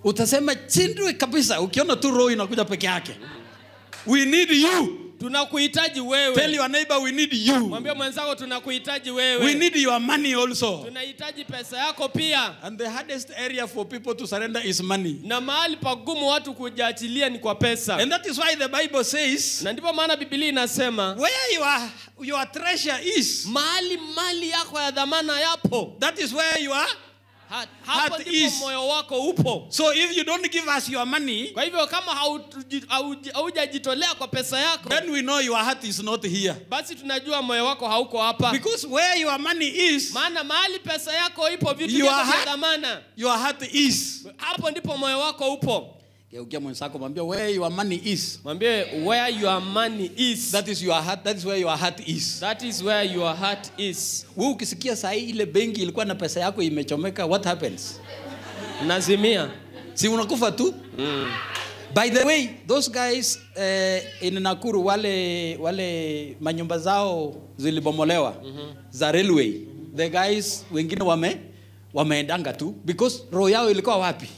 Speaker 2: Utasema chindwe kabisa ukiona tu roho inakuja peke yake. We need you.
Speaker 1: Tunakuhitaji wewe.
Speaker 2: Tell your neighbor we need you.
Speaker 1: Mwambie mwenzako tunakuhitaji wewe.
Speaker 2: We need your money also.
Speaker 1: Tunahitaji pesa yako pia.
Speaker 2: And the hardest area for people to surrender is money.
Speaker 1: Na mahali pagumu watu kujiachilia ni kwa pesa.
Speaker 2: And that is why the Bible says,
Speaker 1: na ndipo maana Biblia inasema,
Speaker 2: where your your treasure is,
Speaker 1: mahali mali yako ya dhamana yapo,
Speaker 2: that is where you are.
Speaker 1: Ha, hapo ndipo moyo wako upo.
Speaker 2: So if you don't give us your money,
Speaker 1: kwa hivyo kama haujajitolea kwa pesa yako,
Speaker 2: then we know your heart is not here.
Speaker 1: Basi tunajua moyo wako hauko hapa.
Speaker 2: Because where your money is,
Speaker 1: maana mahali pesa yako ipo, vitu vyako vya dhamana,
Speaker 2: your heart is.
Speaker 1: Hapo ndipo moyo wako upo.
Speaker 2: Geukia mwenzako mwambie where your money is.
Speaker 1: Mwambie where your money is.
Speaker 2: That is your heart. That is where your heart is.
Speaker 1: That is where your heart is.
Speaker 2: Wewe ukisikia saa hii ile benki ilikuwa na pesa yako imechomeka, what happens?
Speaker 1: Nazimia.
Speaker 2: Si unakufa tu?
Speaker 1: Mm.
Speaker 2: By the way, those guys uh, in Nakuru wale wale manyumba zao zilibomolewa, mm-hmm. za railway. The guys wengine wame wameendanga tu because roho yao ilikuwa wapi?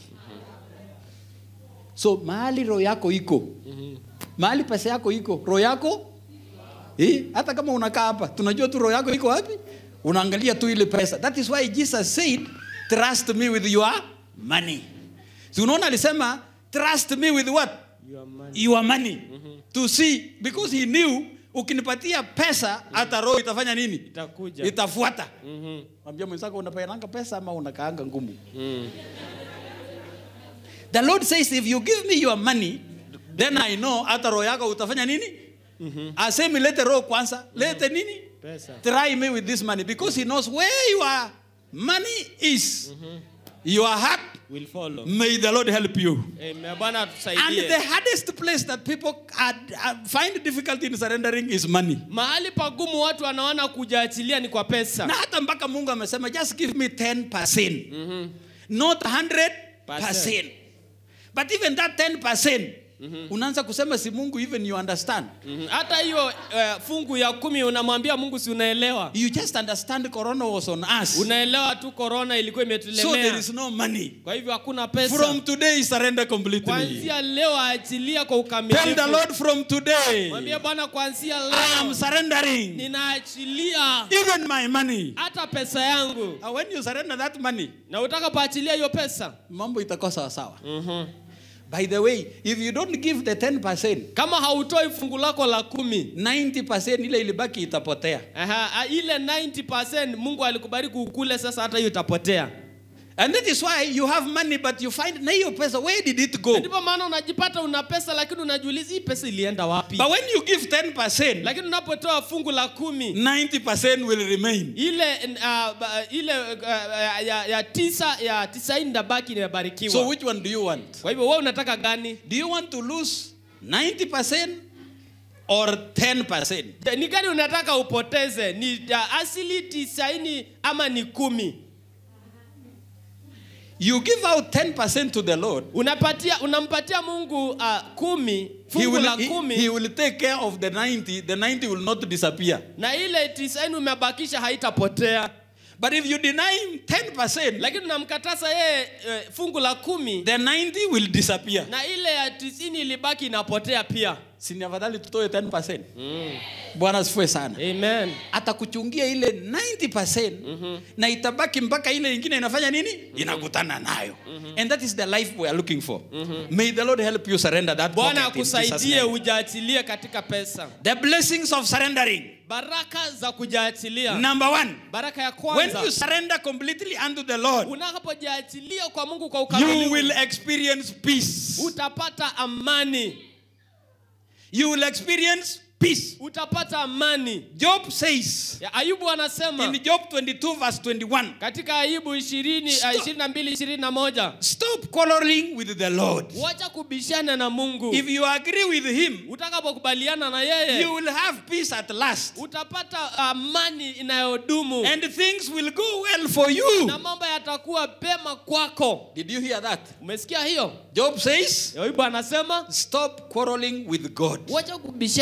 Speaker 2: So mahali roho yako iko, mm-hmm. mahali pesa yako iko, roho yako eh, hata kama unakaa hapa tunajua tu roho yako iko wapi, unaangalia tu ile pesa. That is why Jesus said, trust me with your money. So unaona alisema trust me with what?
Speaker 1: Your money.
Speaker 2: Your money.
Speaker 1: Mm-hmm.
Speaker 2: To see, because he knew ukinipatia pesa hata roho itafanya nini?
Speaker 1: Itakuja.
Speaker 2: Itafuata.
Speaker 1: Mhm.
Speaker 2: Mwambie mwenzako unapeana pesa ama unakaanga ngumu.
Speaker 1: Mm.
Speaker 2: The Lord says, if you give me your money, then I know hata roho yako utafanya nini?
Speaker 1: Mhm.
Speaker 2: Asemi lete roho kwanza, lete nini?
Speaker 1: Pesa.
Speaker 2: Try me with this money, because he knows where your money is. Mhm. Your heart
Speaker 1: will follow.
Speaker 2: May the Lord help you.
Speaker 1: Amen. Bwana tusaidie.
Speaker 2: And the hardest place that people are, are find difficulty in surrendering is money.
Speaker 1: Mahali pagumu watu wanaona kujaachilia ni kwa pesa.
Speaker 2: Na hata mpaka Mungu amesema just give me ten percent.
Speaker 1: Mhm.
Speaker 2: Not one hundred percent. But even that ten percent, mm-hmm. unaanza kusema si Mungu, even you understand.
Speaker 1: Mm-hmm. Hata hiyo uh, fungu ya kumi unamwambia Mungu si unaelewa.
Speaker 2: You just understand corona was on us.
Speaker 1: Unaelewa tu corona ilikuwa imetulemea.
Speaker 2: So there is no money.
Speaker 1: Kwa hivyo hakuna pesa.
Speaker 2: From today surrender completely.
Speaker 1: Kuanzia leo achilia kwa ukamilifu.
Speaker 2: Tell the Lord from today.
Speaker 1: Mwambie Bwana kuanzia leo.
Speaker 2: I am surrendering.
Speaker 1: Ninaachilia.
Speaker 2: Even my money.
Speaker 1: Hata pesa yangu.
Speaker 2: And when you surrender that money,
Speaker 1: na utakapoachilia hiyo pesa,
Speaker 2: mambo itakuwa sawa sawa.
Speaker 1: Mhm.
Speaker 2: By the way, if you don't give the ten percent,
Speaker 1: kama hautoi fungu lako la kumi,
Speaker 2: ninety percent ile ilibaki itapotea.
Speaker 1: Aha, ile ninety percent Mungu alikubariki ukule, sasa hata hiyo itapotea.
Speaker 2: And that is why you have money but you find na hiyo pesa, where did it go?
Speaker 1: Ndipo maana unajipata una pesa lakini unajiuliza hii pesa ilienda wapi?
Speaker 2: But when you give ten percent,
Speaker 1: lakini unapotoa fungu la kumi,
Speaker 2: ninety percent will remain.
Speaker 1: Ile uh, ile uh, ya, ya tisa ya tisaini ndabaki imebarikiwa.
Speaker 2: So which one do you want?
Speaker 1: Kwa hivyo wewe unataka gani?
Speaker 2: Do you want to lose ninety percent or ten percent?
Speaker 1: Ni gani unataka upoteze? Ni uh, asili tisaini ama ni kumi?
Speaker 2: You give out ten percent to the Lord.
Speaker 1: Unapatia unampatia Mungu uh, kumi, fungu
Speaker 2: he will,
Speaker 1: la kumi.
Speaker 2: He, he will take care of the ninety. The ninety will not disappear.
Speaker 1: Na ile tisaini umebakisha haitapotea.
Speaker 2: But if you deny him ten percent,
Speaker 1: lakini unamkataza yeye uh, fungu la kumi,
Speaker 2: the ninety will disappear.
Speaker 1: Na ile ya tisini ilibaki inapotea pia.
Speaker 2: Sini afadhali tutoe ten percent.
Speaker 1: Mm.
Speaker 2: Bwana asifiwe sana.
Speaker 1: Amen.
Speaker 2: Atakuchungia ile ninety percent, mm-hmm. na itabaki mpaka ile nyingine inafanya nini? Mm-hmm. Inakutana nayo. Mm-hmm. And that is the life we are looking for. Mm-hmm. May the Lord help you surrender that.
Speaker 1: Bwana akusaidie ujaachilie katika pesa.
Speaker 2: The blessings of surrendering.
Speaker 1: Baraka za kujaachilia.
Speaker 2: Number one.
Speaker 1: Baraka ya kwanza.
Speaker 2: When you surrender completely unto the Lord,
Speaker 1: unapojaachilia kwa Mungu kwa ukamilifu,
Speaker 2: you will experience peace.
Speaker 1: Utapata amani.
Speaker 2: You will experience peace.
Speaker 1: Utapata amani.
Speaker 2: Job says,
Speaker 1: ya Ayubu anasema
Speaker 2: in Job twenty-two verse twenty-one,
Speaker 1: katika Ayubu ishirini, ishirini na mbili, ishirini na moja,
Speaker 2: stop quarreling with the Lord.
Speaker 1: Wacha kubishana na Mungu.
Speaker 2: If you agree with him,
Speaker 1: utakapokubaliana na yeye,
Speaker 2: you will have peace at last.
Speaker 1: Utapata amani inayodumu.
Speaker 2: And things will go well for you.
Speaker 1: Na mambo yatakuwa pema kwako.
Speaker 2: Did you hear that?
Speaker 1: Umesikia hiyo?
Speaker 2: Job says,
Speaker 1: Ayubu anasema,
Speaker 2: stop quarreling with God.
Speaker 1: Wacha kubishana na Mungu.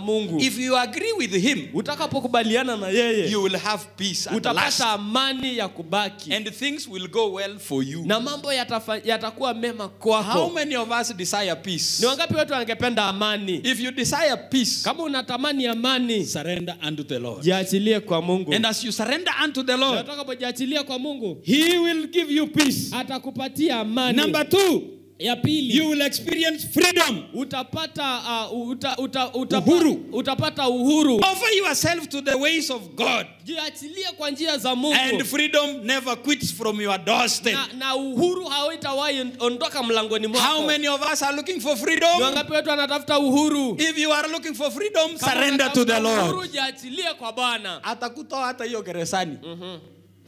Speaker 1: Mungu.
Speaker 2: If you agree with him,
Speaker 1: utakapokubaliana na yeye,
Speaker 2: you will have peace at
Speaker 1: utapata
Speaker 2: last.
Speaker 1: amani ya kubaki.
Speaker 2: And things will go well for you.
Speaker 1: Na mambo yatakuwa mema kwako.
Speaker 2: How many of us desire peace?
Speaker 1: Ni wangapi wetu wangependa amani?
Speaker 2: If you desire peace,
Speaker 1: kama unatamani amani,
Speaker 2: surrender unto the Lord.
Speaker 1: Jiachilie kwa Mungu.
Speaker 2: And as you surrender unto the Lord,
Speaker 1: utakapojiachilia kwa Mungu,
Speaker 2: he will give you peace.
Speaker 1: Atakupatia amani.
Speaker 2: Number two,
Speaker 1: ya pili,
Speaker 2: you will experience freedom.
Speaker 1: Utapata uh, uta, uta, utapa,
Speaker 2: uhuru.
Speaker 1: Utapata uhuru.
Speaker 2: Offer yourself to the ways of God.
Speaker 1: Jiachilie kwa njia za Mungu.
Speaker 2: And freedom never quits from your doorstep.
Speaker 1: Na, na uhuru hautawahi ondoka mlangoni mwako.
Speaker 2: How many of us are looking for freedom?
Speaker 1: Ni wangapi wetu wanatafuta uhuru?
Speaker 2: If you are looking for freedom, surrender to the Lord.
Speaker 1: Uhuru, jiachilie kwa Bwana.
Speaker 2: Atakutoa hata hiyo gerezani.
Speaker 1: Mhm.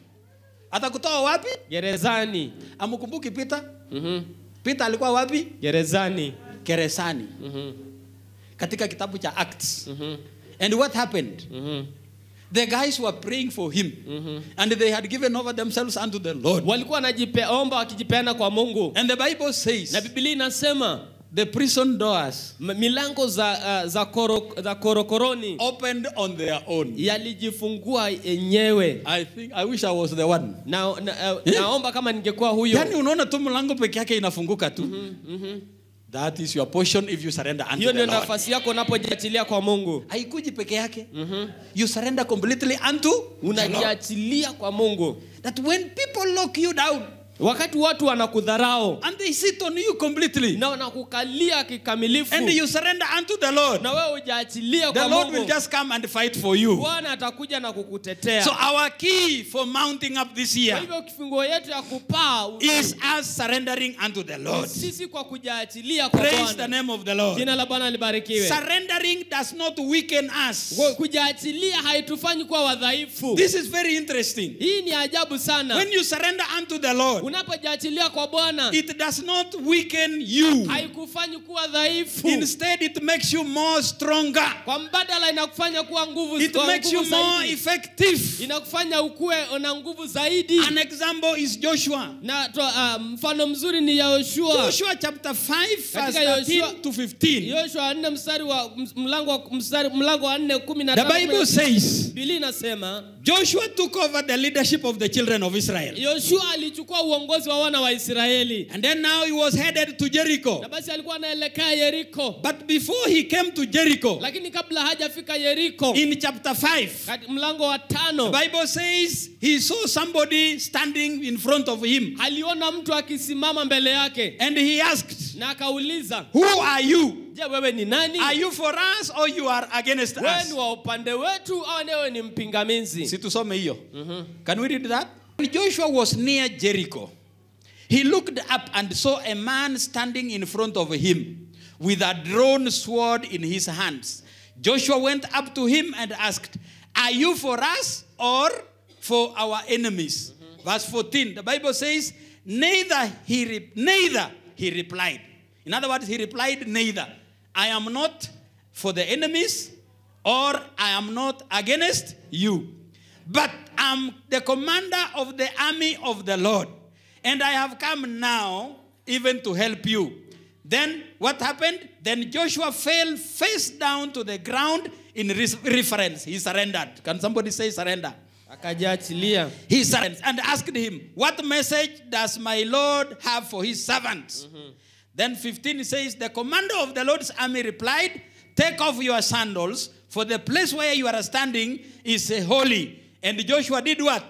Speaker 2: Atakutoa wapi?
Speaker 1: Gerezani.
Speaker 2: Amukumbuki Peter?
Speaker 1: Mhm.
Speaker 2: Peter alikuwa wapi?
Speaker 1: Gerezani.
Speaker 2: Gerezani.
Speaker 1: Mhm.
Speaker 2: Katika kitabu cha Acts.
Speaker 1: Mhm.
Speaker 2: And what happened?
Speaker 1: Mhm.
Speaker 2: The guys were praying for him.
Speaker 1: Mhm.
Speaker 2: And they had given over themselves unto the Lord.
Speaker 1: Walikuwa wanajipeomba wakijipeana kwa Mungu.
Speaker 2: And the Bible says,
Speaker 1: na Biblia inasema,
Speaker 2: the prison doors
Speaker 1: milango za uh, za, koro, za korokoroni
Speaker 2: opened on their own.
Speaker 1: Yalijifungua yenyewe.
Speaker 2: I think I wish I was the one.
Speaker 1: Na, na uh, naomba kama ningekuwa huyo.
Speaker 2: Yani unaona tu mlango peke yake inafunguka tu.
Speaker 1: Mhm. Mhm.
Speaker 2: That is your portion if you surrender unto
Speaker 1: Hiyo
Speaker 2: the
Speaker 1: ndio
Speaker 2: Lord.
Speaker 1: nafasi yako unapojiachilia kwa Mungu.
Speaker 2: Haikuji peke yake.
Speaker 1: Mhm.
Speaker 2: You surrender completely unto
Speaker 1: unajiachilia kwa Mungu.
Speaker 2: That when people lock you down,
Speaker 1: wakati watu wanakudharau,
Speaker 2: and they sit on you completely,
Speaker 1: na wanakukalia kikamilifu,
Speaker 2: and you surrender unto the Lord,
Speaker 1: na wewe ujiachilia kwa
Speaker 2: the
Speaker 1: Mungu,
Speaker 2: Lord will just come and fight for you.
Speaker 1: Bwana atakuja na kukutetea.
Speaker 2: So our key for mounting up this year
Speaker 1: Kwa hivyo kifungo yetu ya kupaa
Speaker 2: is us surrendering unto the Lord.
Speaker 1: Sisi kwa kujiachilia kwa
Speaker 2: Praise
Speaker 1: Bwana.
Speaker 2: the name of the Lord.
Speaker 1: Jina la Bwana libarikiwe.
Speaker 2: Surrendering does not weaken us.
Speaker 1: Kujiachilia haitufanyi kuwa wadhaifu.
Speaker 2: This is very interesting.
Speaker 1: Hii ni ajabu sana.
Speaker 2: When you surrender unto the Lord,
Speaker 1: unapojiachilia kwa Bwana,
Speaker 2: it does not weaken you.
Speaker 1: Haikufanyi kuwa dhaifu.
Speaker 2: Instead, it makes you more stronger.
Speaker 1: Kwa mbadala inakufanya kuwa nguvu.
Speaker 2: It makes you more effective.
Speaker 1: Inakufanya ukue na nguvu zaidi.
Speaker 2: An example is Joshua.
Speaker 1: Na to, uh, mfano mzuri ni Yoshua.
Speaker 2: Joshua chapter five verse thirteen to fifteen.
Speaker 1: Yoshua nne mstari wa mlango wa mstari mlango wa nne kumi na tano.
Speaker 2: The Bible says,
Speaker 1: Biblia inasema,
Speaker 2: Joshua took over the leadership of the children of Israel.
Speaker 1: Yoshua alichukua uongozi wa wana wa Israeli.
Speaker 2: And then now he was headed to Jericho.
Speaker 1: Na basi alikuwa anaelekea Yeriko.
Speaker 2: But before he came to Jericho,
Speaker 1: lakini kabla hajafika Yeriko,
Speaker 2: in chapter five,
Speaker 1: mlango wa tano,
Speaker 2: the Bible says he saw somebody standing in front of him.
Speaker 1: Aliona mtu akisimama mbele yake.
Speaker 2: And he asked,
Speaker 1: na akauliza,
Speaker 2: who are you?
Speaker 1: Je, wewe ni nani?
Speaker 2: Are you for us or you are against us?
Speaker 1: Wewe ni wa upande wetu au wewe ni mpingamizi?
Speaker 2: Si tusome hiyo. Mm-hmm. Can we read that? When Joshua was near Jericho, he looked up and saw a man standing in front of him with a drawn sword in his hands. Joshua went up to him and asked, are you for us or for our enemies? Mm-hmm. Verse fourteen, the Bible says, neither he, re- neither he replied. In other words, he replied, neither. I am not for the enemies or I am not against you. But I'm the commander of the army of the Lord. And I have come now even to help you. Then what happened? Then Joshua fell face down to the ground in reverence. He surrendered. Can somebody say surrender?
Speaker 1: Akajiachilia.
Speaker 2: He surrendered and asked him, what message does my Lord have for his servants? Mm-hmm. Then fifteen says, the commander of the Lord's army replied, take off your sandals, for the place where you are standing is holy. And Joshua did what?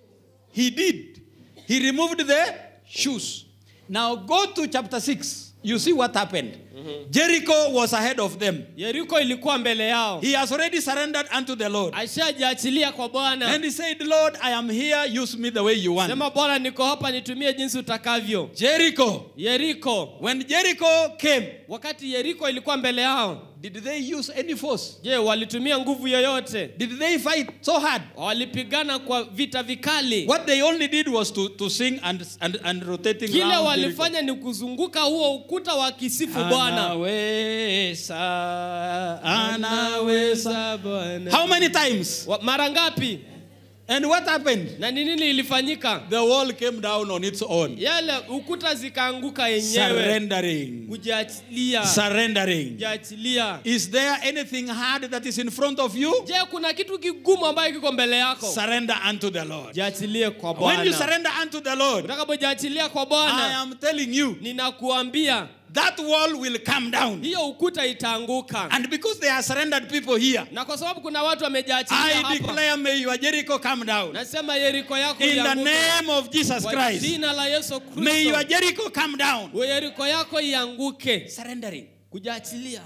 Speaker 2: He did. He removed the shoes. Now go to chapter six. You see what happened. Mm-hmm. Jericho was ahead of them.
Speaker 1: Yeriko ilikuwa mbele yao.
Speaker 2: He has already surrendered unto the Lord.
Speaker 1: Ashajiachilia kwa Bwana.
Speaker 2: And he said, Lord, I am here. Use me the way you want.
Speaker 1: Sema Bwana, niko hapa, nitumie jinsi utakavyo.
Speaker 2: Jericho.
Speaker 1: Yeriko.
Speaker 2: When Jericho came,
Speaker 1: wakati Yeriko ilikuwa mbele yao,
Speaker 2: did they use any force?
Speaker 1: Je, walitumia nguvu yoyote?
Speaker 2: Did they fight so hard?
Speaker 1: Walipigana kwa vita vikali.
Speaker 2: What they only did was to, to sing and, and, and rotating
Speaker 1: Kile
Speaker 2: around
Speaker 1: walifanya ni kuzunguka huo ukuta wa kisifu Bwana.
Speaker 2: Anaweza, anaweza Bwana. How many times?
Speaker 1: Mara ngapi?
Speaker 2: And what happened?
Speaker 1: Na nini ilifanyika?
Speaker 2: The wall came down on its own.
Speaker 1: Yale ukuta zikaanguka yenyewe.
Speaker 2: Surrendering.
Speaker 1: Kujiachilia.
Speaker 2: Surrendering.
Speaker 1: Kujiachilia.
Speaker 2: Is there anything hard that is in front of you?
Speaker 1: Je, kuna kitu kigumu ambacho kiko mbele yako?
Speaker 2: Surrender unto the Lord.
Speaker 1: Jiachilie kwa Bwana.
Speaker 2: When you surrender unto the Lord,
Speaker 1: utakapojiachilia kwa Bwana,
Speaker 2: I am telling you,
Speaker 1: ninakuambia
Speaker 2: that wall will come down.
Speaker 1: Hiyo ukuta itaanguka.
Speaker 2: And because there are surrendered people here,
Speaker 1: na kwa sababu kuna watu wamejiachilia hapa,
Speaker 2: I declare may your Jericho come down.
Speaker 1: Nasema Yeriko yako
Speaker 2: in
Speaker 1: ianguke.
Speaker 2: the name of Jesus Christ.
Speaker 1: Jina la Yesu Kristo.
Speaker 2: May your Jericho come down.
Speaker 1: Yeriko yako ianguke.
Speaker 2: Surrendering.
Speaker 1: Kujiachilia.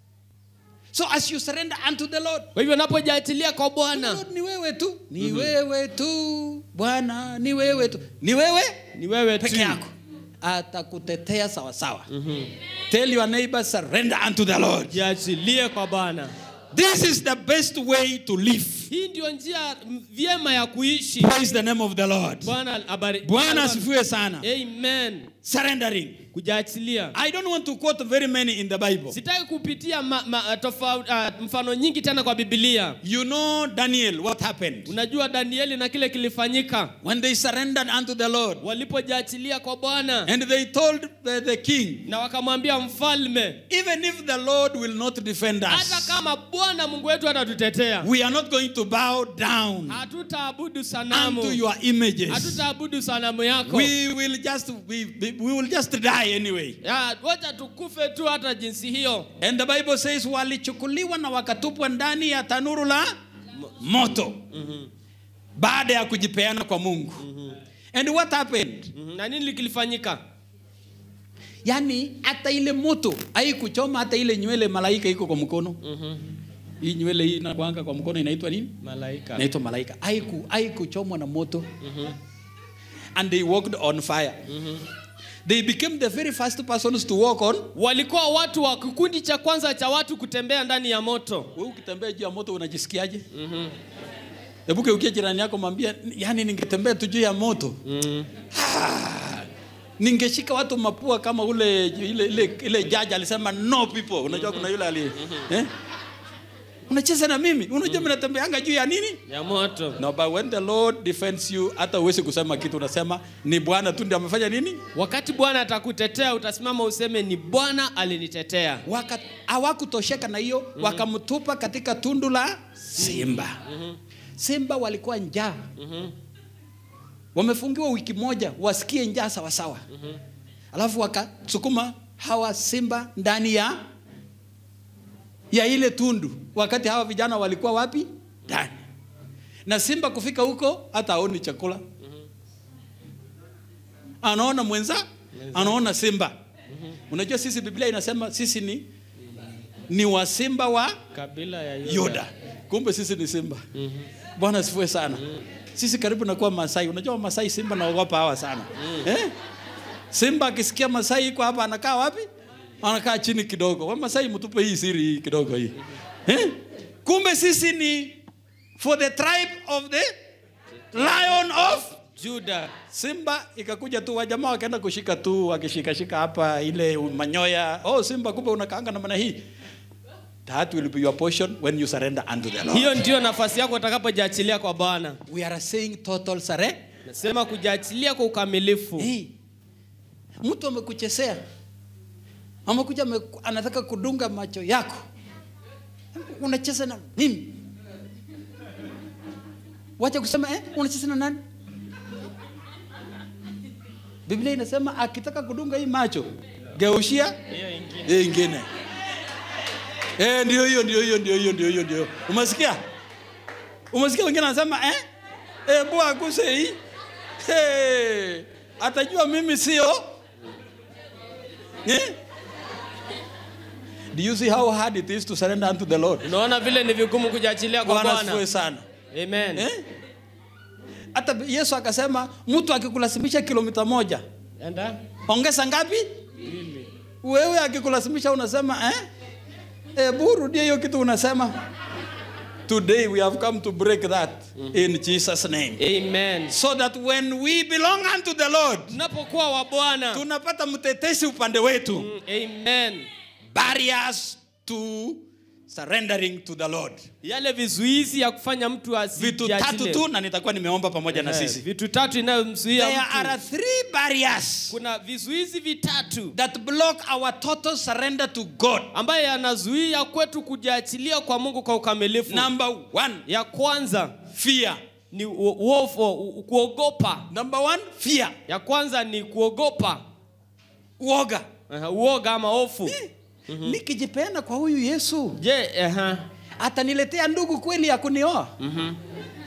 Speaker 2: So as you surrender unto the Lord,
Speaker 1: kwa hivyo unapojiachilia kwa Bwana,
Speaker 2: Lord ni wewe tu, ni wewe tu, Bwana ni wewe tu, ni wewe,
Speaker 1: ni wewe tu
Speaker 2: peke yako. Atakutetea sawa sawa. Mm-hmm. Tell your neighbor, surrender unto the Lord.
Speaker 1: Jiachilie kwa Bwana.
Speaker 2: This is the best way to live.
Speaker 1: Hii ndio njia vyema ya kuishi.
Speaker 2: Praise the name of the Lord.
Speaker 1: Bwana abariki.
Speaker 2: Bwana asifiwe sana.
Speaker 1: Amen.
Speaker 2: Surrendering.
Speaker 1: Kujiachilia.
Speaker 2: I don't want to quote very many in the Bible.
Speaker 1: Sitaki kupitia ma, ma, tofauti uh, mfano nyingi tena kwa Biblia.
Speaker 2: You know Daniel, what happened?
Speaker 1: Unajua Danieli na kile kilifanyika.
Speaker 2: When they surrendered unto the Lord.
Speaker 1: Walipojiachilia kwa Bwana.
Speaker 2: And they told the, the king.
Speaker 1: Na wakamwambia mfalme.
Speaker 2: Even if the Lord will not defend us.
Speaker 1: Hata kama Bwana Mungu wetu hatatutetea.
Speaker 2: We are not going to bow down.
Speaker 1: Hatutaabudu sanamu.
Speaker 2: Unto your images.
Speaker 1: Hatutaabudu sanamu yako.
Speaker 2: We will just we, we will just die anyway.
Speaker 1: Ya, wacha tukufe tu hata jinsi hiyo.
Speaker 2: And the Bible says walichukuliwa na wakatupwa ndani ya tanuru la moto. Mm-hmm. Baada ya kujipeana kwa Mungu. Mm-hmm. And what happened?
Speaker 1: Mm-hmm. Na nini kilifanyika?
Speaker 2: Yani hata ile moto haikuchoma hata ile nywele malaika iko kwa mkono. Mhm. Hii nywele hii inakuanga kwa mkono inaitwa nini?
Speaker 1: Malaika.
Speaker 2: Inaitwa malaika. Haiku haikuchomwa na moto. Mhm. And they walked on fire. Mhm. They became the very first persons to walk on.
Speaker 1: Walikuwa watu wa kikundi cha kwanza cha watu kutembea ndani ya moto.
Speaker 2: Wewe ukitembea juu ya moto unajisikiaje? Mhm. Hebu ukiukia jirani yako mwambie, yani ningetembea tu juu ya moto. Mhm. Ningeshika watu mapua kama ule ile ile ile jaji alisema no people. Unajua kuna yule ali eh? Unacheza na mimi? Unajua mimi natembeanga juu ya nini?
Speaker 1: Ya moto.
Speaker 2: No, but when the Lord defends you, hata uwezi kusema kitu, unasema ni Bwana tu ndiye amefanya nini?
Speaker 1: Wakati Bwana atakutetea utasimama useme ni Bwana alinitetea.
Speaker 2: Wakati hawakutosheka na hiyo, mm-hmm. wakamtupa katika tundu la simba. Mm-hmm. Simba walikuwa njaa. Mhm. Wamefungiwa wiki moja wasikie njaa sawa sawa. Mm-hmm. Alafu wakasukuma hawa simba ndani ya ya ile tundu. Wakati hawa vijana walikuwa wapi? Ndani. Na simba kufika huko hata haoni chakula. Mm-hmm. Anaona mwenza, anaona simba. Mm-hmm. Unajua sisi Biblia inasema sisi ni ni wa simba wa
Speaker 1: kabila ya Yuda.
Speaker 2: Yuda. Kumbe sisi ni simba. Mm-hmm. Bwana asifiwe sana. Mm-hmm. Sisi karibu na kuwa Masai. Unajua Masai simba naogopa hawa sana. Mm. Eh? Simba akisikia Masai iko hapa anakaa wapi? Anakaa chini kidogo. Wa Masai mtupe hii siri hii kidogo hii. Eh? Kumbe sisi ni for the tribe of the Lion of
Speaker 1: Judah.
Speaker 2: Simba ikakuja tu wajamaa wakaenda kushika tu wakishika shika hapa ile manyoya. Oh Simba kumbe unakaanga na maana hii. That will be your portion when you surrender unto the Lord.
Speaker 1: Hiyo ndio nafasi yako utakapojiachilia kwa Bwana.
Speaker 2: We are saying total surrender.
Speaker 1: Nasema kujiachilia kwa ukamilifu.
Speaker 2: Hey. Mtu amekuchezea. Amekuja anataka kudunga macho yako. Unacheza na mimi. Wacha kusema eh unacheza na nani? Biblia inasema akitaka kudunga hii macho, geushia
Speaker 1: hiyo ingine.
Speaker 2: Hiyo ingine. Eh ndio hiyo ndio hiyo ndio hiyo ndio hiyo ndio. Umesikia? Umesikia wengine wanasema eh? Eh bwana kuse hii. Hey, atajua mimi sio. Eh? Do you see how hard it is to surrender unto the Lord?
Speaker 1: Unaona vile ni vigumu kujiachilia kwa Bwana.
Speaker 2: Bwana sana.
Speaker 1: Amen.
Speaker 2: Eh? Hata Yesu akasema mtu akikulazimisha kilomita moja.
Speaker 1: Enda.
Speaker 2: Ongeza ngapi?
Speaker 1: Mbili.
Speaker 2: Wewe akikulazimisha unasema eh? Eh buru ndio hiyo kitu unasema. Today we have come to break that mm-hmm. in Jesus name.
Speaker 1: Amen.
Speaker 2: So that when we belong unto the Lord,
Speaker 1: tunapokuwa wa Bwana,
Speaker 2: tunapata mtetesi upande wetu.
Speaker 1: Mm, amen.
Speaker 2: Barriers to
Speaker 3: surrendering to the Lord.
Speaker 1: Yale vizuizi ya kufanya mtu
Speaker 3: Vitu tatu tu na nitakuwa nimeomba pamoja na sisi.
Speaker 1: Vitu tatu inayomzuia
Speaker 3: There
Speaker 1: mtu.
Speaker 3: are three barriers.
Speaker 1: Kuna vizuizi vitatu
Speaker 3: That block our total surrender to God.
Speaker 1: ambaye yanazuia kwetu kujiachilia kwa Mungu kwa ukamilifu.
Speaker 3: Number one,
Speaker 1: ya kwanza
Speaker 3: fear.
Speaker 1: ni uofu, kuogopa.
Speaker 3: Number one, fear.
Speaker 1: Ya kwanza ni kuogopa.
Speaker 3: Uoga.
Speaker 1: Uh, uoga ama hofu.
Speaker 3: Eh, mm-hmm. Nikijipeana kwa huyu Yesu,
Speaker 1: je, uh-huh.
Speaker 3: ataniletea ndugu kweli ya kunioa?
Speaker 1: Mhm.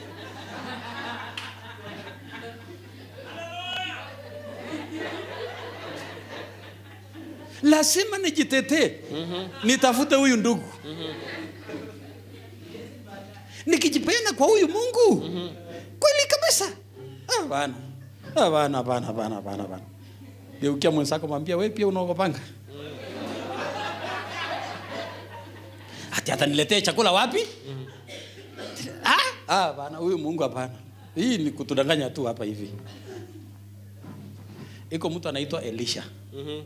Speaker 3: Lazima nijitetee. Mm-hmm. Nitafute huyu ndugu. Mm-hmm. Nikijipeana kwa huyu Mungu, mm-hmm. kweli kabisa. Ah bana. Ah bana bana bana bana bana. Geukia mwenzako mwambia wewe pia unaogopanga. Ati ataniletea chakula wapi? Mm-hmm. Ah, ah bana huyu Mungu hapana. Hii ni kutudanganya tu hapa hivi. Iko mtu anaitwa Elisha. Mhm.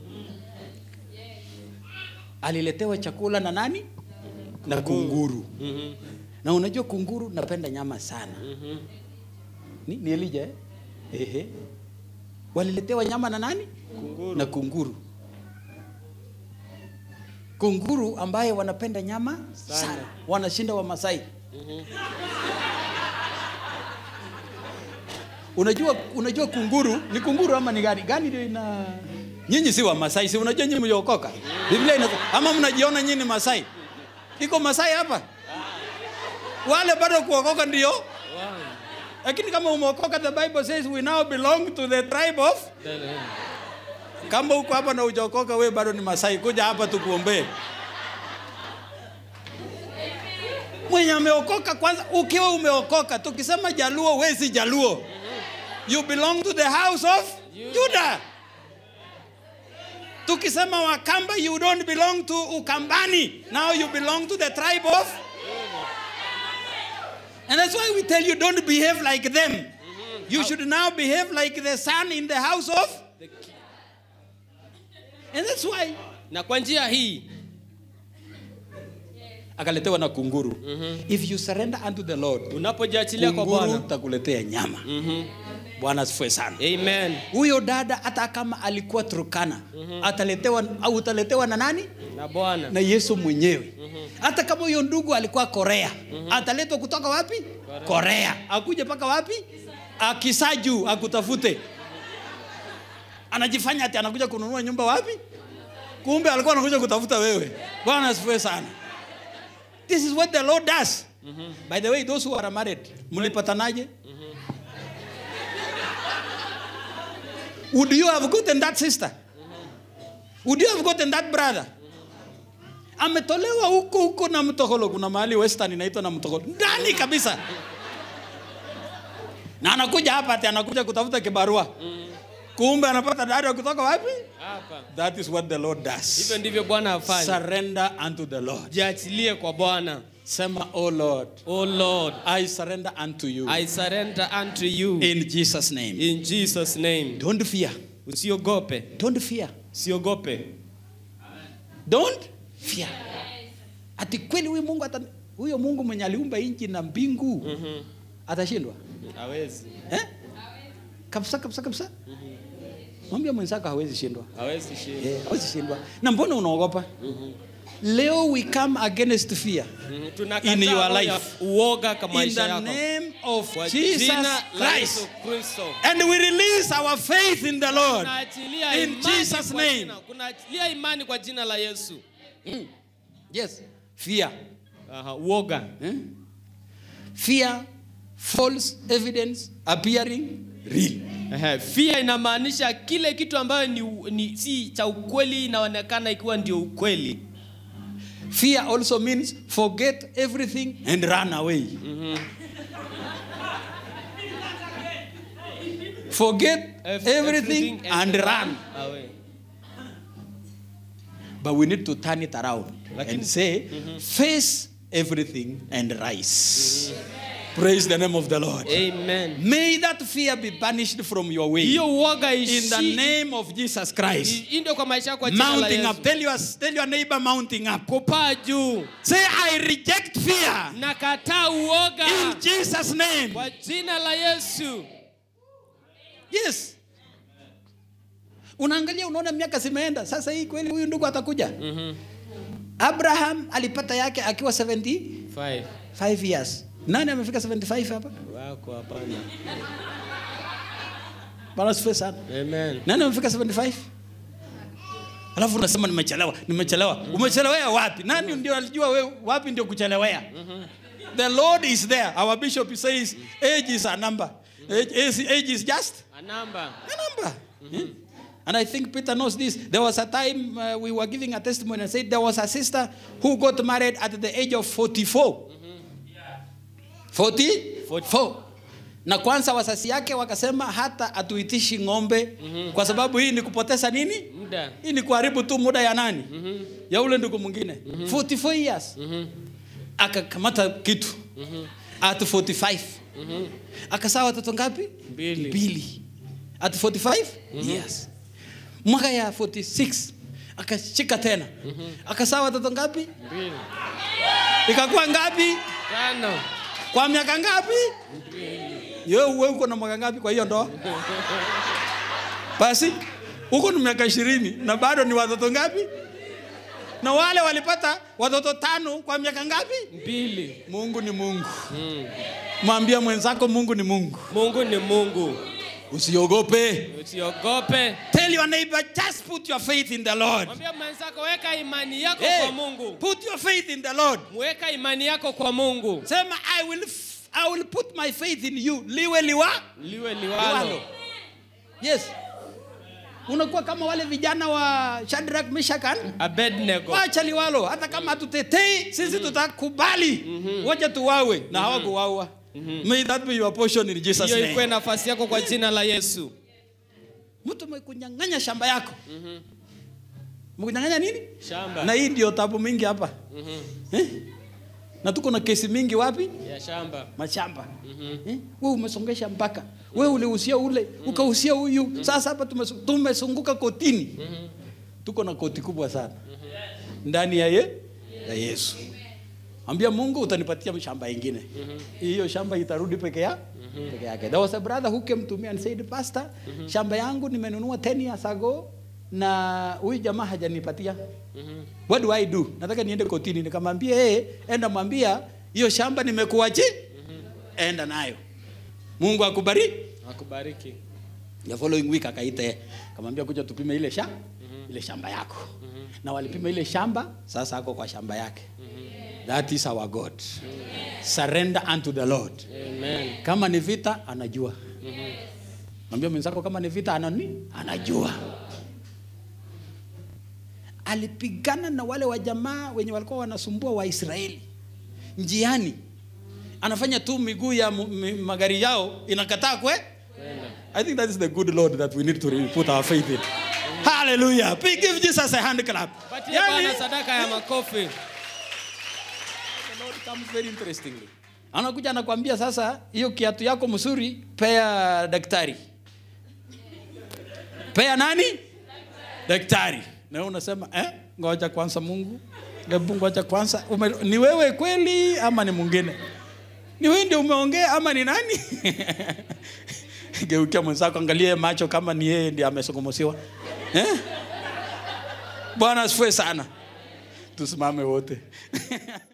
Speaker 3: Aliletewa chakula na nani? Mm-hmm. Na kunguru. Mhm. Na unajua kunguru napenda nyama sana. Mhm. Ni, ni Elijah eh? Ehe. Waliletewa nyama na nani? Kunguru. Na kunguru. Kunguru ambaye wanapenda nyama sana, sana. Wanashinda wa Masai. Mhm. Unajua unajua kunguru ni kunguru ama ni gani? Gani ndio ina nyinyi si wa Masai, si unajua nyinyi mliokoka. Biblia ina ama mnajiona nyinyi Masai. Iko Masai hapa? Wale bado kuokoka ndio? Lakini kama umeokoka, the Bible says we now belong to the tribe of. Kama uko hapa na hujaokoka wewe bado ni Masai, kuja hapa tukuombee. Mwenye ameokoka kwanza, ukiwa umeokoka, tukisema Jaluo wewe si Jaluo. You belong to the house of Judah. Tukisema Wakamba, you don't belong to Ukambani. Now you belong to the tribe of. And that's why we tell you don't behave like them. Mm-hmm. You should now behave like the son in the house of. The and that's why.
Speaker 1: Na kwa njia hii
Speaker 3: akaletewa na kunguru. Mm-hmm. If you surrender unto the Lord,
Speaker 1: unapojiachilia kwa Bwana,
Speaker 3: kunguru takuletea nyama. Mhm. Bwana asifiwe sana.
Speaker 1: Amen.
Speaker 3: Huyo dada hata kama alikuwa Turkana, mm-hmm. ataletewa au utaletewa na nani?
Speaker 1: Na Bwana.
Speaker 3: Na Yesu mwenyewe. Mm-hmm. Hata kama huyo ndugu alikuwa Korea, mm-hmm. ataletwa kutoka wapi? Korea. Korea. Akuje paka wapi? Akisaju akutafute. Anajifanya ati anakuja kununua nyumba wapi? Kumbe alikuwa anakuja kutafuta wewe. Bwana asifiwe sana. This is what the Lord does. Mm-hmm. By the way, those who are married, mlipatanaje? Mm-hmm. Would you have gotten that sister? Mm-hmm. Would you have gotten that brother? Mm-hmm. Ametolewa huko huko na Mtokolo. Kuna mahali Western inaitwa na Mtokolo. Ndani kabisa. Na anakuja hapa ati anakuja kutafuta kibarua. Mm-hmm. Kumbe anapata dada kutoka wapi? Hapa. That is what the Lord does.
Speaker 1: Hivyo ndivyo Bwana afanya.
Speaker 3: Surrender unto the Lord.
Speaker 1: Jiachilie kwa Bwana.
Speaker 3: Sema, oh Lord.
Speaker 1: Oh Lord.
Speaker 3: I surrender unto you.
Speaker 1: I surrender unto you.
Speaker 3: In Jesus' name.
Speaker 1: In Jesus' name.
Speaker 3: Don't fear.
Speaker 1: Usiogope.
Speaker 3: Don't fear.
Speaker 1: Usiogope.
Speaker 3: Don't fear. Ati kweli huyu Mungu ata huyo Mungu mwenye aliumba nchi na mbingu. Mhm. Atashindwa? Hawezi. Eh? Kabisa kabisa kabisa. Mhm. Mwambie mwenzako hawezi shindwa.
Speaker 1: Hawezi shindwa.
Speaker 3: Eh, hawezi shindwa. Na mbona unaogopa? Mhm. Leo we come against fear. Mm-hmm. In your life.
Speaker 1: Uoga kama maisha
Speaker 3: yako. In the name of
Speaker 1: kwa
Speaker 3: Jesus Christ. And we release our faith in the Lord. In Jesus name.
Speaker 1: Kunaachilia imani kwa jina la Yesu.
Speaker 3: Mm. Yes. Fear.
Speaker 1: Aha, uoga.
Speaker 3: Eh? Fear, false evidence appearing real.
Speaker 1: Ehe, fear inamaanisha kile kitu ambayo ni, ni si cha ukweli inaonekana ikiwa ndio ukweli.
Speaker 3: Fear also means forget everything and run away. Mm-hmm. Forget everything, everything and, and run away. But we need to turn it around like and say, mm-hmm. face everything and rise. Mm-hmm. Praise the name of the Lord.
Speaker 1: Amen.
Speaker 3: May that fear be banished from your way.
Speaker 1: Hiyo uoga
Speaker 3: In the
Speaker 1: ishi
Speaker 3: name of Jesus Christ.
Speaker 1: indo kwa maisha yako jina la
Speaker 3: Mounting
Speaker 1: Yesu.
Speaker 3: up. Tell your, tell your neighbor mounting up.
Speaker 1: Kupaa juu.
Speaker 3: Say, I reject fear.
Speaker 1: Nakataa uoga.
Speaker 3: In Jesus' name.
Speaker 1: Kwa jina la Yesu.
Speaker 3: Yes. Unaangalia unaona miaka zimeenda. Sasa hii kweli huyu ndugu atakuja.
Speaker 1: Mhm.
Speaker 3: Abraham alipata yake akiwa seventy-five
Speaker 1: five
Speaker 3: years. Nani amefika seventy-five hapa?
Speaker 1: wako hapana.
Speaker 3: Bwana sifa sana.
Speaker 1: Amen.
Speaker 3: Nani amefika seventy-five? Alafu unasema nimechelewa, nimechelewa. Mm-hmm. Umechelewea wapi? Nani ndio alijua wewe wapi ndio kuchelewea? Mm-hmm. The Lord is there. Our bishop says age is a number. Age, age, age is just
Speaker 1: A number.
Speaker 3: a number. Mm-hmm. Yeah? And I think Peter knows this. There was a time uh, we were giving a testimony and said there was a sister who got married at the age of forty-four. forty-four. Na kwanza wasasi yake wakasema hata atuitishi ng'ombe mm-hmm. kwa sababu hii ni kupoteza nini?
Speaker 1: Muda.
Speaker 3: Hii ni kuharibu tu muda ya nani?
Speaker 1: Mhm.
Speaker 3: Ya ule ndugu mwingine. Mm-hmm. forty-four years.
Speaker 1: Mhm.
Speaker 3: Akakamata kitu. Mhm. At forty-five. Mhm. Akasaa watoto ngapi?
Speaker 1: Mbili.
Speaker 3: Mbili. At forty-five?
Speaker 1: Mm-hmm.
Speaker 3: Yes. Mwaka ya forty-six akashika tena. Mm-hmm. Akasaa watoto ngapi?
Speaker 1: Mbili.
Speaker 3: Ikakuwa ngapi?
Speaker 1: Tano.
Speaker 3: Kwa miaka ngapi? Yo wewe uko na mwaka ngapi kwa hiyo ndoa? Basi uko na miaka ishirini na bado ni watoto ngapi? Na wale walipata watoto tano kwa miaka ngapi?
Speaker 1: Mbili.
Speaker 3: Mungu ni Mungu.
Speaker 1: Mm.
Speaker 3: Mwambia mwenzako Mungu ni Mungu.
Speaker 1: Mungu ni Mungu.
Speaker 3: Usiogope.
Speaker 1: Usiogope.
Speaker 3: Tell your neighbor, just put your faith in the Lord.
Speaker 1: Mwambia mwenzako weka imani yako
Speaker 3: Hey,
Speaker 1: kwa Mungu.
Speaker 3: put your faith in the Lord.
Speaker 1: Weka imani yako kwa Mungu.
Speaker 3: Sema, I will f- I will put my faith in you. Liwe liwa.
Speaker 1: Liwe liwalo.
Speaker 3: Yes. Unakuwa kama wale vijana wa Shadrach, Meshach and
Speaker 1: Abednego.
Speaker 3: Wacha liwalo. Hata kama tutetei, sisi tutakubali. Wacha tuwawe na hawakuwawa. May that be your portion in Jesus
Speaker 1: Hiyo
Speaker 3: name.
Speaker 1: ikuwe nafasi yako kwa jina la Yesu.
Speaker 3: Mtu amekunyang'anya shamba yako. Mhm. Mkunyang'anya nini?
Speaker 1: Shamba.
Speaker 3: Na hii ndio tabu mingi hapa. Mhm. Eh? Na tuko na kesi mingi wapi?
Speaker 1: Ya shamba.
Speaker 3: Mashamba. Mhm. Eh? Wewe umesongesha mpaka. Wewe ulihusia ule, ukahusia huyu. Sasa hapa tumesu- tumesunguka kotini. Mhm. Tuko na koti kubwa sana. Mhm. Ndani ya ye? Ya Yesu. Ambia Mungu utanipatia shamba ingine. Hiyo shamba itarudi peke yake. Peke yake. There was a brother who came to me and said, "Pastor, shamba yangu nimenunua ten years ago na huyu jamaa hajanipatia. What do I do? Nataka niende kotini." Nikamwambia, "Eh, enda mwambia hiyo shamba nimekuachi. Enda nayo. Mungu akubariki."
Speaker 1: Akubariki.
Speaker 3: The following week akaita akamwambia kuja tupime ile shamba, ile shamba yako. Na walipima ile shamba, sasa ako kwa shamba yake. That is our God. Mm-hmm. Surrender unto the Lord.
Speaker 1: Amen.
Speaker 3: Kama ni vita anajua. Mhm. Mwambie mwenzako kama ni vita anani? Anajua. Alipigana na wale wa jamaa wenye walikuwa wanasumbua Waisraeli. Njiani anafanya tu miguu ya magari yao inakataa kwe? I think that is the good Lord that we need to put our faith in. Mm-hmm. Hallelujah. Give Jesus a hand clap.
Speaker 1: Patia Bwana sadaka ya makofi.
Speaker 3: Lord comes very interestingly. Anakuja anakuambia sasa hiyo kiatu yako mzuri pea daktari. Pea nani? Daktari. Na wewe unasema eh ngoja kwanza Mungu. Hebu ngoja kwanza ume, ni wewe kweli ama ni mwingine? Ni wewe ndio umeongea ama ni nani? Geukia mwenzako angalie macho kama ni yeye ndiye amesogomosiwa. Eh? Bwana asifiwe sana. Tusimame wote.